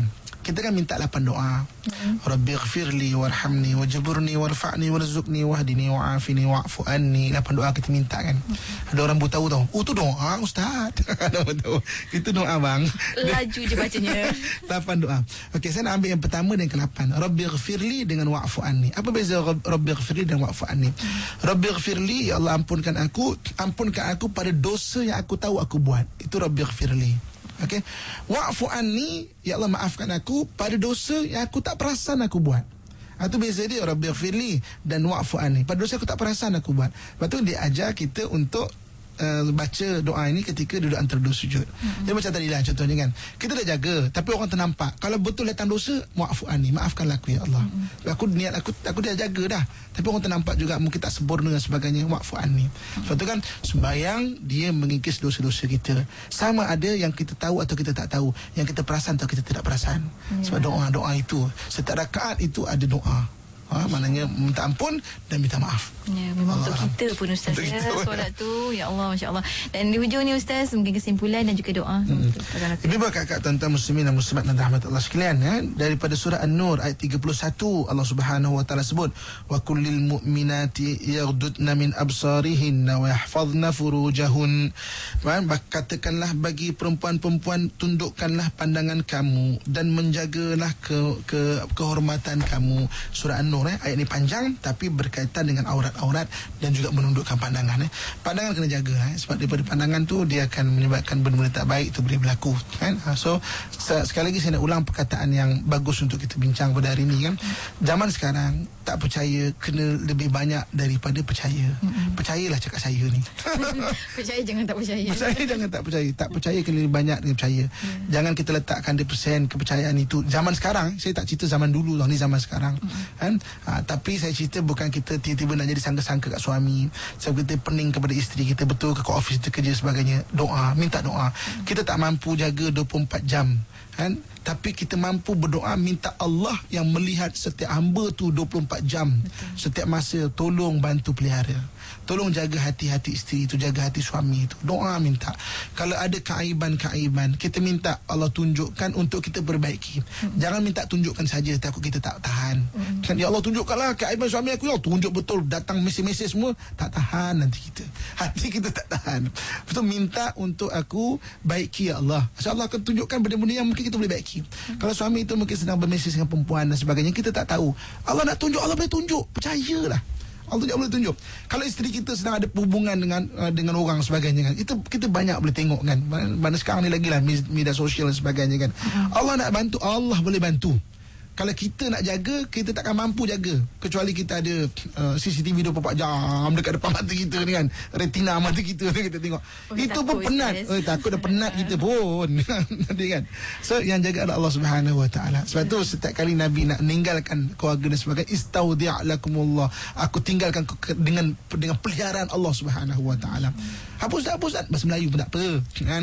Speaker 2: kita kan minta lapan doa. Mm-hmm. Rabbighfirli warhamni wajburni warfa'ni warzuqni wahdini wa'afini wa'fu anni. Lapan doa kita minta kan. Mm-hmm. Ada orang buta tahu tahu. Oh tu doa ustaz. Ada orang tahu. Itu doa bang.
Speaker 1: Laju je bacanya.
Speaker 2: Lapan doa. Okey, saya nak ambil yang pertama dan yang ke-lapan. Rabbighfirli dengan wa'fu anni. Apa beza Rabbighfirli dan wa'fu anni? Mm-hmm. Rabbighfirli, ya Allah ampunkan aku, ampunkan aku pada dosa yang aku tahu aku buat. Itu Rabbighfirli. Okey. Wa'fu anni, ya Allah maafkan aku pada dosa yang aku tak perasan aku buat. Itu beza dia, Rabbighfirli dan wa'fu anni. Pada dosa aku tak perasan aku buat. Lepas tu dia ajar kita untuk Uh, baca doa ini ketika duduk antara dua sujud. Mm-hmm. Dia macam tadi lah contohnya kan. Kita dah jaga tapi orang ternampak. Kalau betul datang dosa, wa'fu anni, maafkanlah aku ya Allah. Mm-hmm. Aku niat aku aku dah jaga dah. Tapi orang ternampak juga mungkin tak sempurna dan sebagainya, wa'fu anni. Mm-hmm. Sebab tu kan sembahyang dia mengikis dosa-dosa kita. Sama ada yang kita tahu atau kita tak tahu, yang kita perasan atau kita tidak perasan. Mm-hmm. Sebab doa-doa itu, setiap rakaat itu ada doa. Ha, maknanya minta ampun dan minta maaf.
Speaker 1: Ya, memang Allah untuk kita pun Ustaz ya, solat tu. Ya Allah, Masya Allah. Dan di hujung ni Ustaz, mungkin kesimpulan dan juga doa. Hmm.
Speaker 2: Lebih baik kakak tuan-tuan muslimin dan muslimat dan rahmat Allah sekalian ya. Daripada surah An-Nur ayat tiga puluh satu, Allah Subhanahu wa taala sebut, wa kullil mu'minati yaghdudna min absarihinna wa yahfazna furujahun. Katakanlah bagi perempuan-perempuan, tundukkanlah pandangan kamu dan menjagalah ke, ke kehormatan kamu. Surah An-Nur eh, ayat ni panjang tapi berkaitan dengan aurat-aurat dan juga menundukkan pandangan eh. Pandangan kena jaga eh, sebab daripada pandangan tu dia akan menyebabkan benda-benda tak baik itu boleh berlaku kan. So sekali lagi saya nak ulang perkataan yang bagus untuk kita bincang pada hari ini kan. Zaman sekarang tak percaya kena lebih banyak daripada percaya. Mm-hmm. Percayalah cakap saya ni.
Speaker 1: Percaya jangan tak percaya.
Speaker 2: Percaya jangan tak percaya. Tak percaya kena lebih banyak dengan percaya. Mm. Jangan kita letakkan one hundred percent kepercayaan itu. Zaman sekarang, saya tak cerita zaman dulu lah, ni zaman sekarang. Mm. Kan? Ha, tapi saya cerita bukan kita tiba-tiba nak jadi sangka-sangka kat suami, sebab kita pening kepada isteri kita, betul ke office kita kerja sebagainya, doa, minta doa. Hmm. Kita tak mampu jaga dua puluh empat jam kan, tapi kita mampu berdoa minta Allah yang melihat setiap hamba tu dua puluh empat jam. Betul. Setiap masa tolong bantu pelihara, tolong jaga hati-hati isteri itu, jaga hati suami itu. Doa minta. Kalau ada keaiban-keaiban, kita minta Allah tunjukkan untuk kita perbaiki. Mm-hmm. Jangan minta tunjukkan saja takut kita tak tahan. Mm-hmm. Kan, ya Allah tunjukkanlah keaiban suami aku. Ya tunjuk betul, datang mesej-mesej semua, tak tahan nanti kita. Hati kita tak tahan. Betul, minta untuk aku baiki ya Allah. InsyaAllah akan tunjukkan benda-benda yang mungkin kita boleh baiki. Mm-hmm. Kalau suami itu mungkin sedang bermesej dengan perempuan dan sebagainya, kita tak tahu. Allah nak tunjuk, Allah boleh tunjuk. Percayalah. Allah tak boleh tunjuk. Kalau isteri kita sedang ada hubungan dengan uh, dengan orang sebagainya kan, itu kita banyak boleh tengok kan. Mana sekarang ni lagi lah media sosial dan sebagainya kan. Hmm. Allah nak bantu, Allah boleh bantu. Kalau kita nak jaga, kita takkan mampu jaga kecuali kita ada uh, C C T V dua puluh empat jam dekat depan mata kita ni kan, retina mata kita tu kita tengok. Oh, itu pun penat. Eh, takut dah penat kita pun. Nanti kan. So yang jaga adalah Allah Subhanahu wa taala. Sebab tu setiap kali Nabi nak meninggalkan keluarga dan sebagainya, istaudi'lakumullah, aku tinggalkan dengan dengan peliharaan Allah Subhanahu wa taala. Hapus tak hapus tak, bahasa Melayu pun tak apa kan.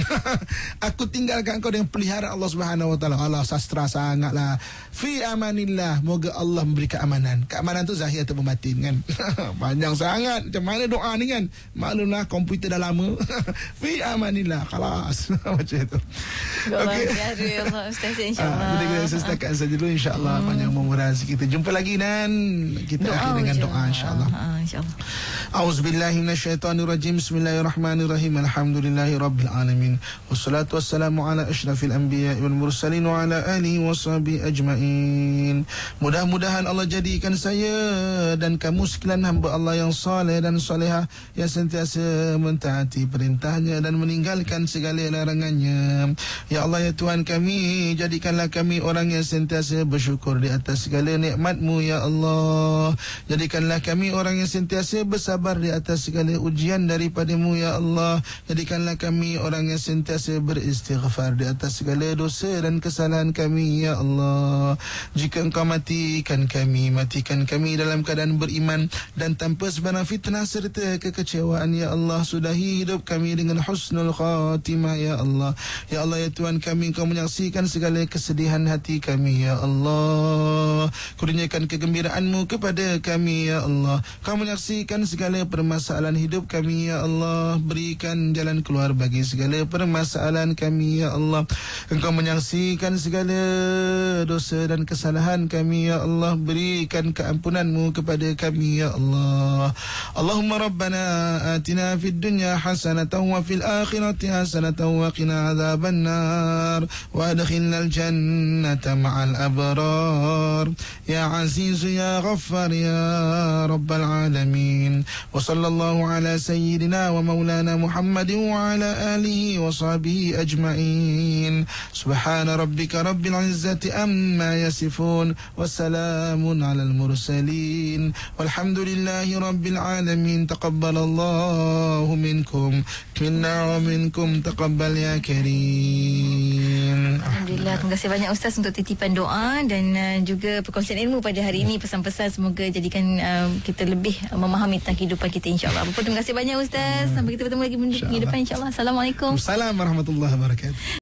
Speaker 2: Aku tinggalkan kau dengan peliharaan Allah Subhanahu wa taala. Allah sastra sangatlah. Fi amanillah, moga Allah memberi keamanan. Keamanan tu zahir atau batin kan. Panjang sangat. Macam mana doa ni kan? Maklumlah komputer dah lama. Fi amanillah, khalas. Macam itu.
Speaker 1: Okey. Ya Allah Ustaz, insya-Allah.
Speaker 2: Jadi kita setakat saja dulu insya-Allah. Hmm. Panjang umur rezeki kita. Jumpa lagi dan kita doa akhir dengan doa insya-Allah. Ha, insya-Allah. A'udzubillahi minasyaitonirrajim. Bismillahirrahmanirrahim. Alhamdulillahirabbil alamin. Wassalatu wassalamu ala asyrafil anbiya'i wal mursalin wa ala alihi washabihi ajmain. Mudah-mudahan Allah jadikan saya dan kamu sekalian hamba Allah yang saleh dan salehah, yang sentiasa mentaati perintahnya dan meninggalkan segala larangannya. Ya Allah ya Tuhan kami, jadikanlah kami orang yang sentiasa bersyukur di atas segala nikmat-Mu ya Allah. Jadikanlah kami orang yang sentiasa bersabar di atas segala ujian daripada-Mu ya Allah. Jadikanlah kami orang yang sentiasa beristighfar di atas segala dosa dan kesalahan kami ya Allah. Jika Engkau matikan kami, matikan kami dalam keadaan beriman dan tanpa sebarang fitnah serta kekecewaan ya Allah. Sudahi hidup kami dengan husnul khatimah ya Allah. Ya Allah ya Tuhan kami, Engkau menyaksikan segala kesedihan hati kami ya Allah. Kurniakan kegembiraan-Mu kepada kami ya Allah. Kau menyaksikan segala segala permasalahan hidup kami ya Allah. Berikan jalan keluar bagi segala permasalahan kami ya Allah. Engkau menyaksikan segala dosa dan kesalahan kami ya Allah. Berikan keampunan-Mu kepada kami ya Allah. Allahumma rabbana atina fid dunya hasanatan wa fil akhirati hasanatan wa qina adzaban nar wa adkhilnal jannata ma'al abrar ya aziz ya ghaffar ya rabbal alamin. Wa sallallahu ala sayyidina wa maulana Muhammadin wa ala alihi wa sahbihi ajma'in. Subhana rabbika rabbil izzati amma yasifun wa salamun alal mursalin walhamdulillahi rabbil alamin. Taqabbalallahu minkum minna wa minkum taqabbal ya karim.
Speaker 1: Alhamdulillah, terima kasih banyak Ustaz untuk titipan doa dan uh, juga perkongsian ilmu pada hari ini. Pesan-pesan semoga jadikan uh, kita lebih uh, memahami tentang kehidupan kita, insya-Allah. Apa, terima kasih banyak Ustaz. Sampai kita bertemu lagi minggu depan, insya-Allah. Assalamualaikum.
Speaker 2: Assalamualaikum warahmatullahi wabarakatuh.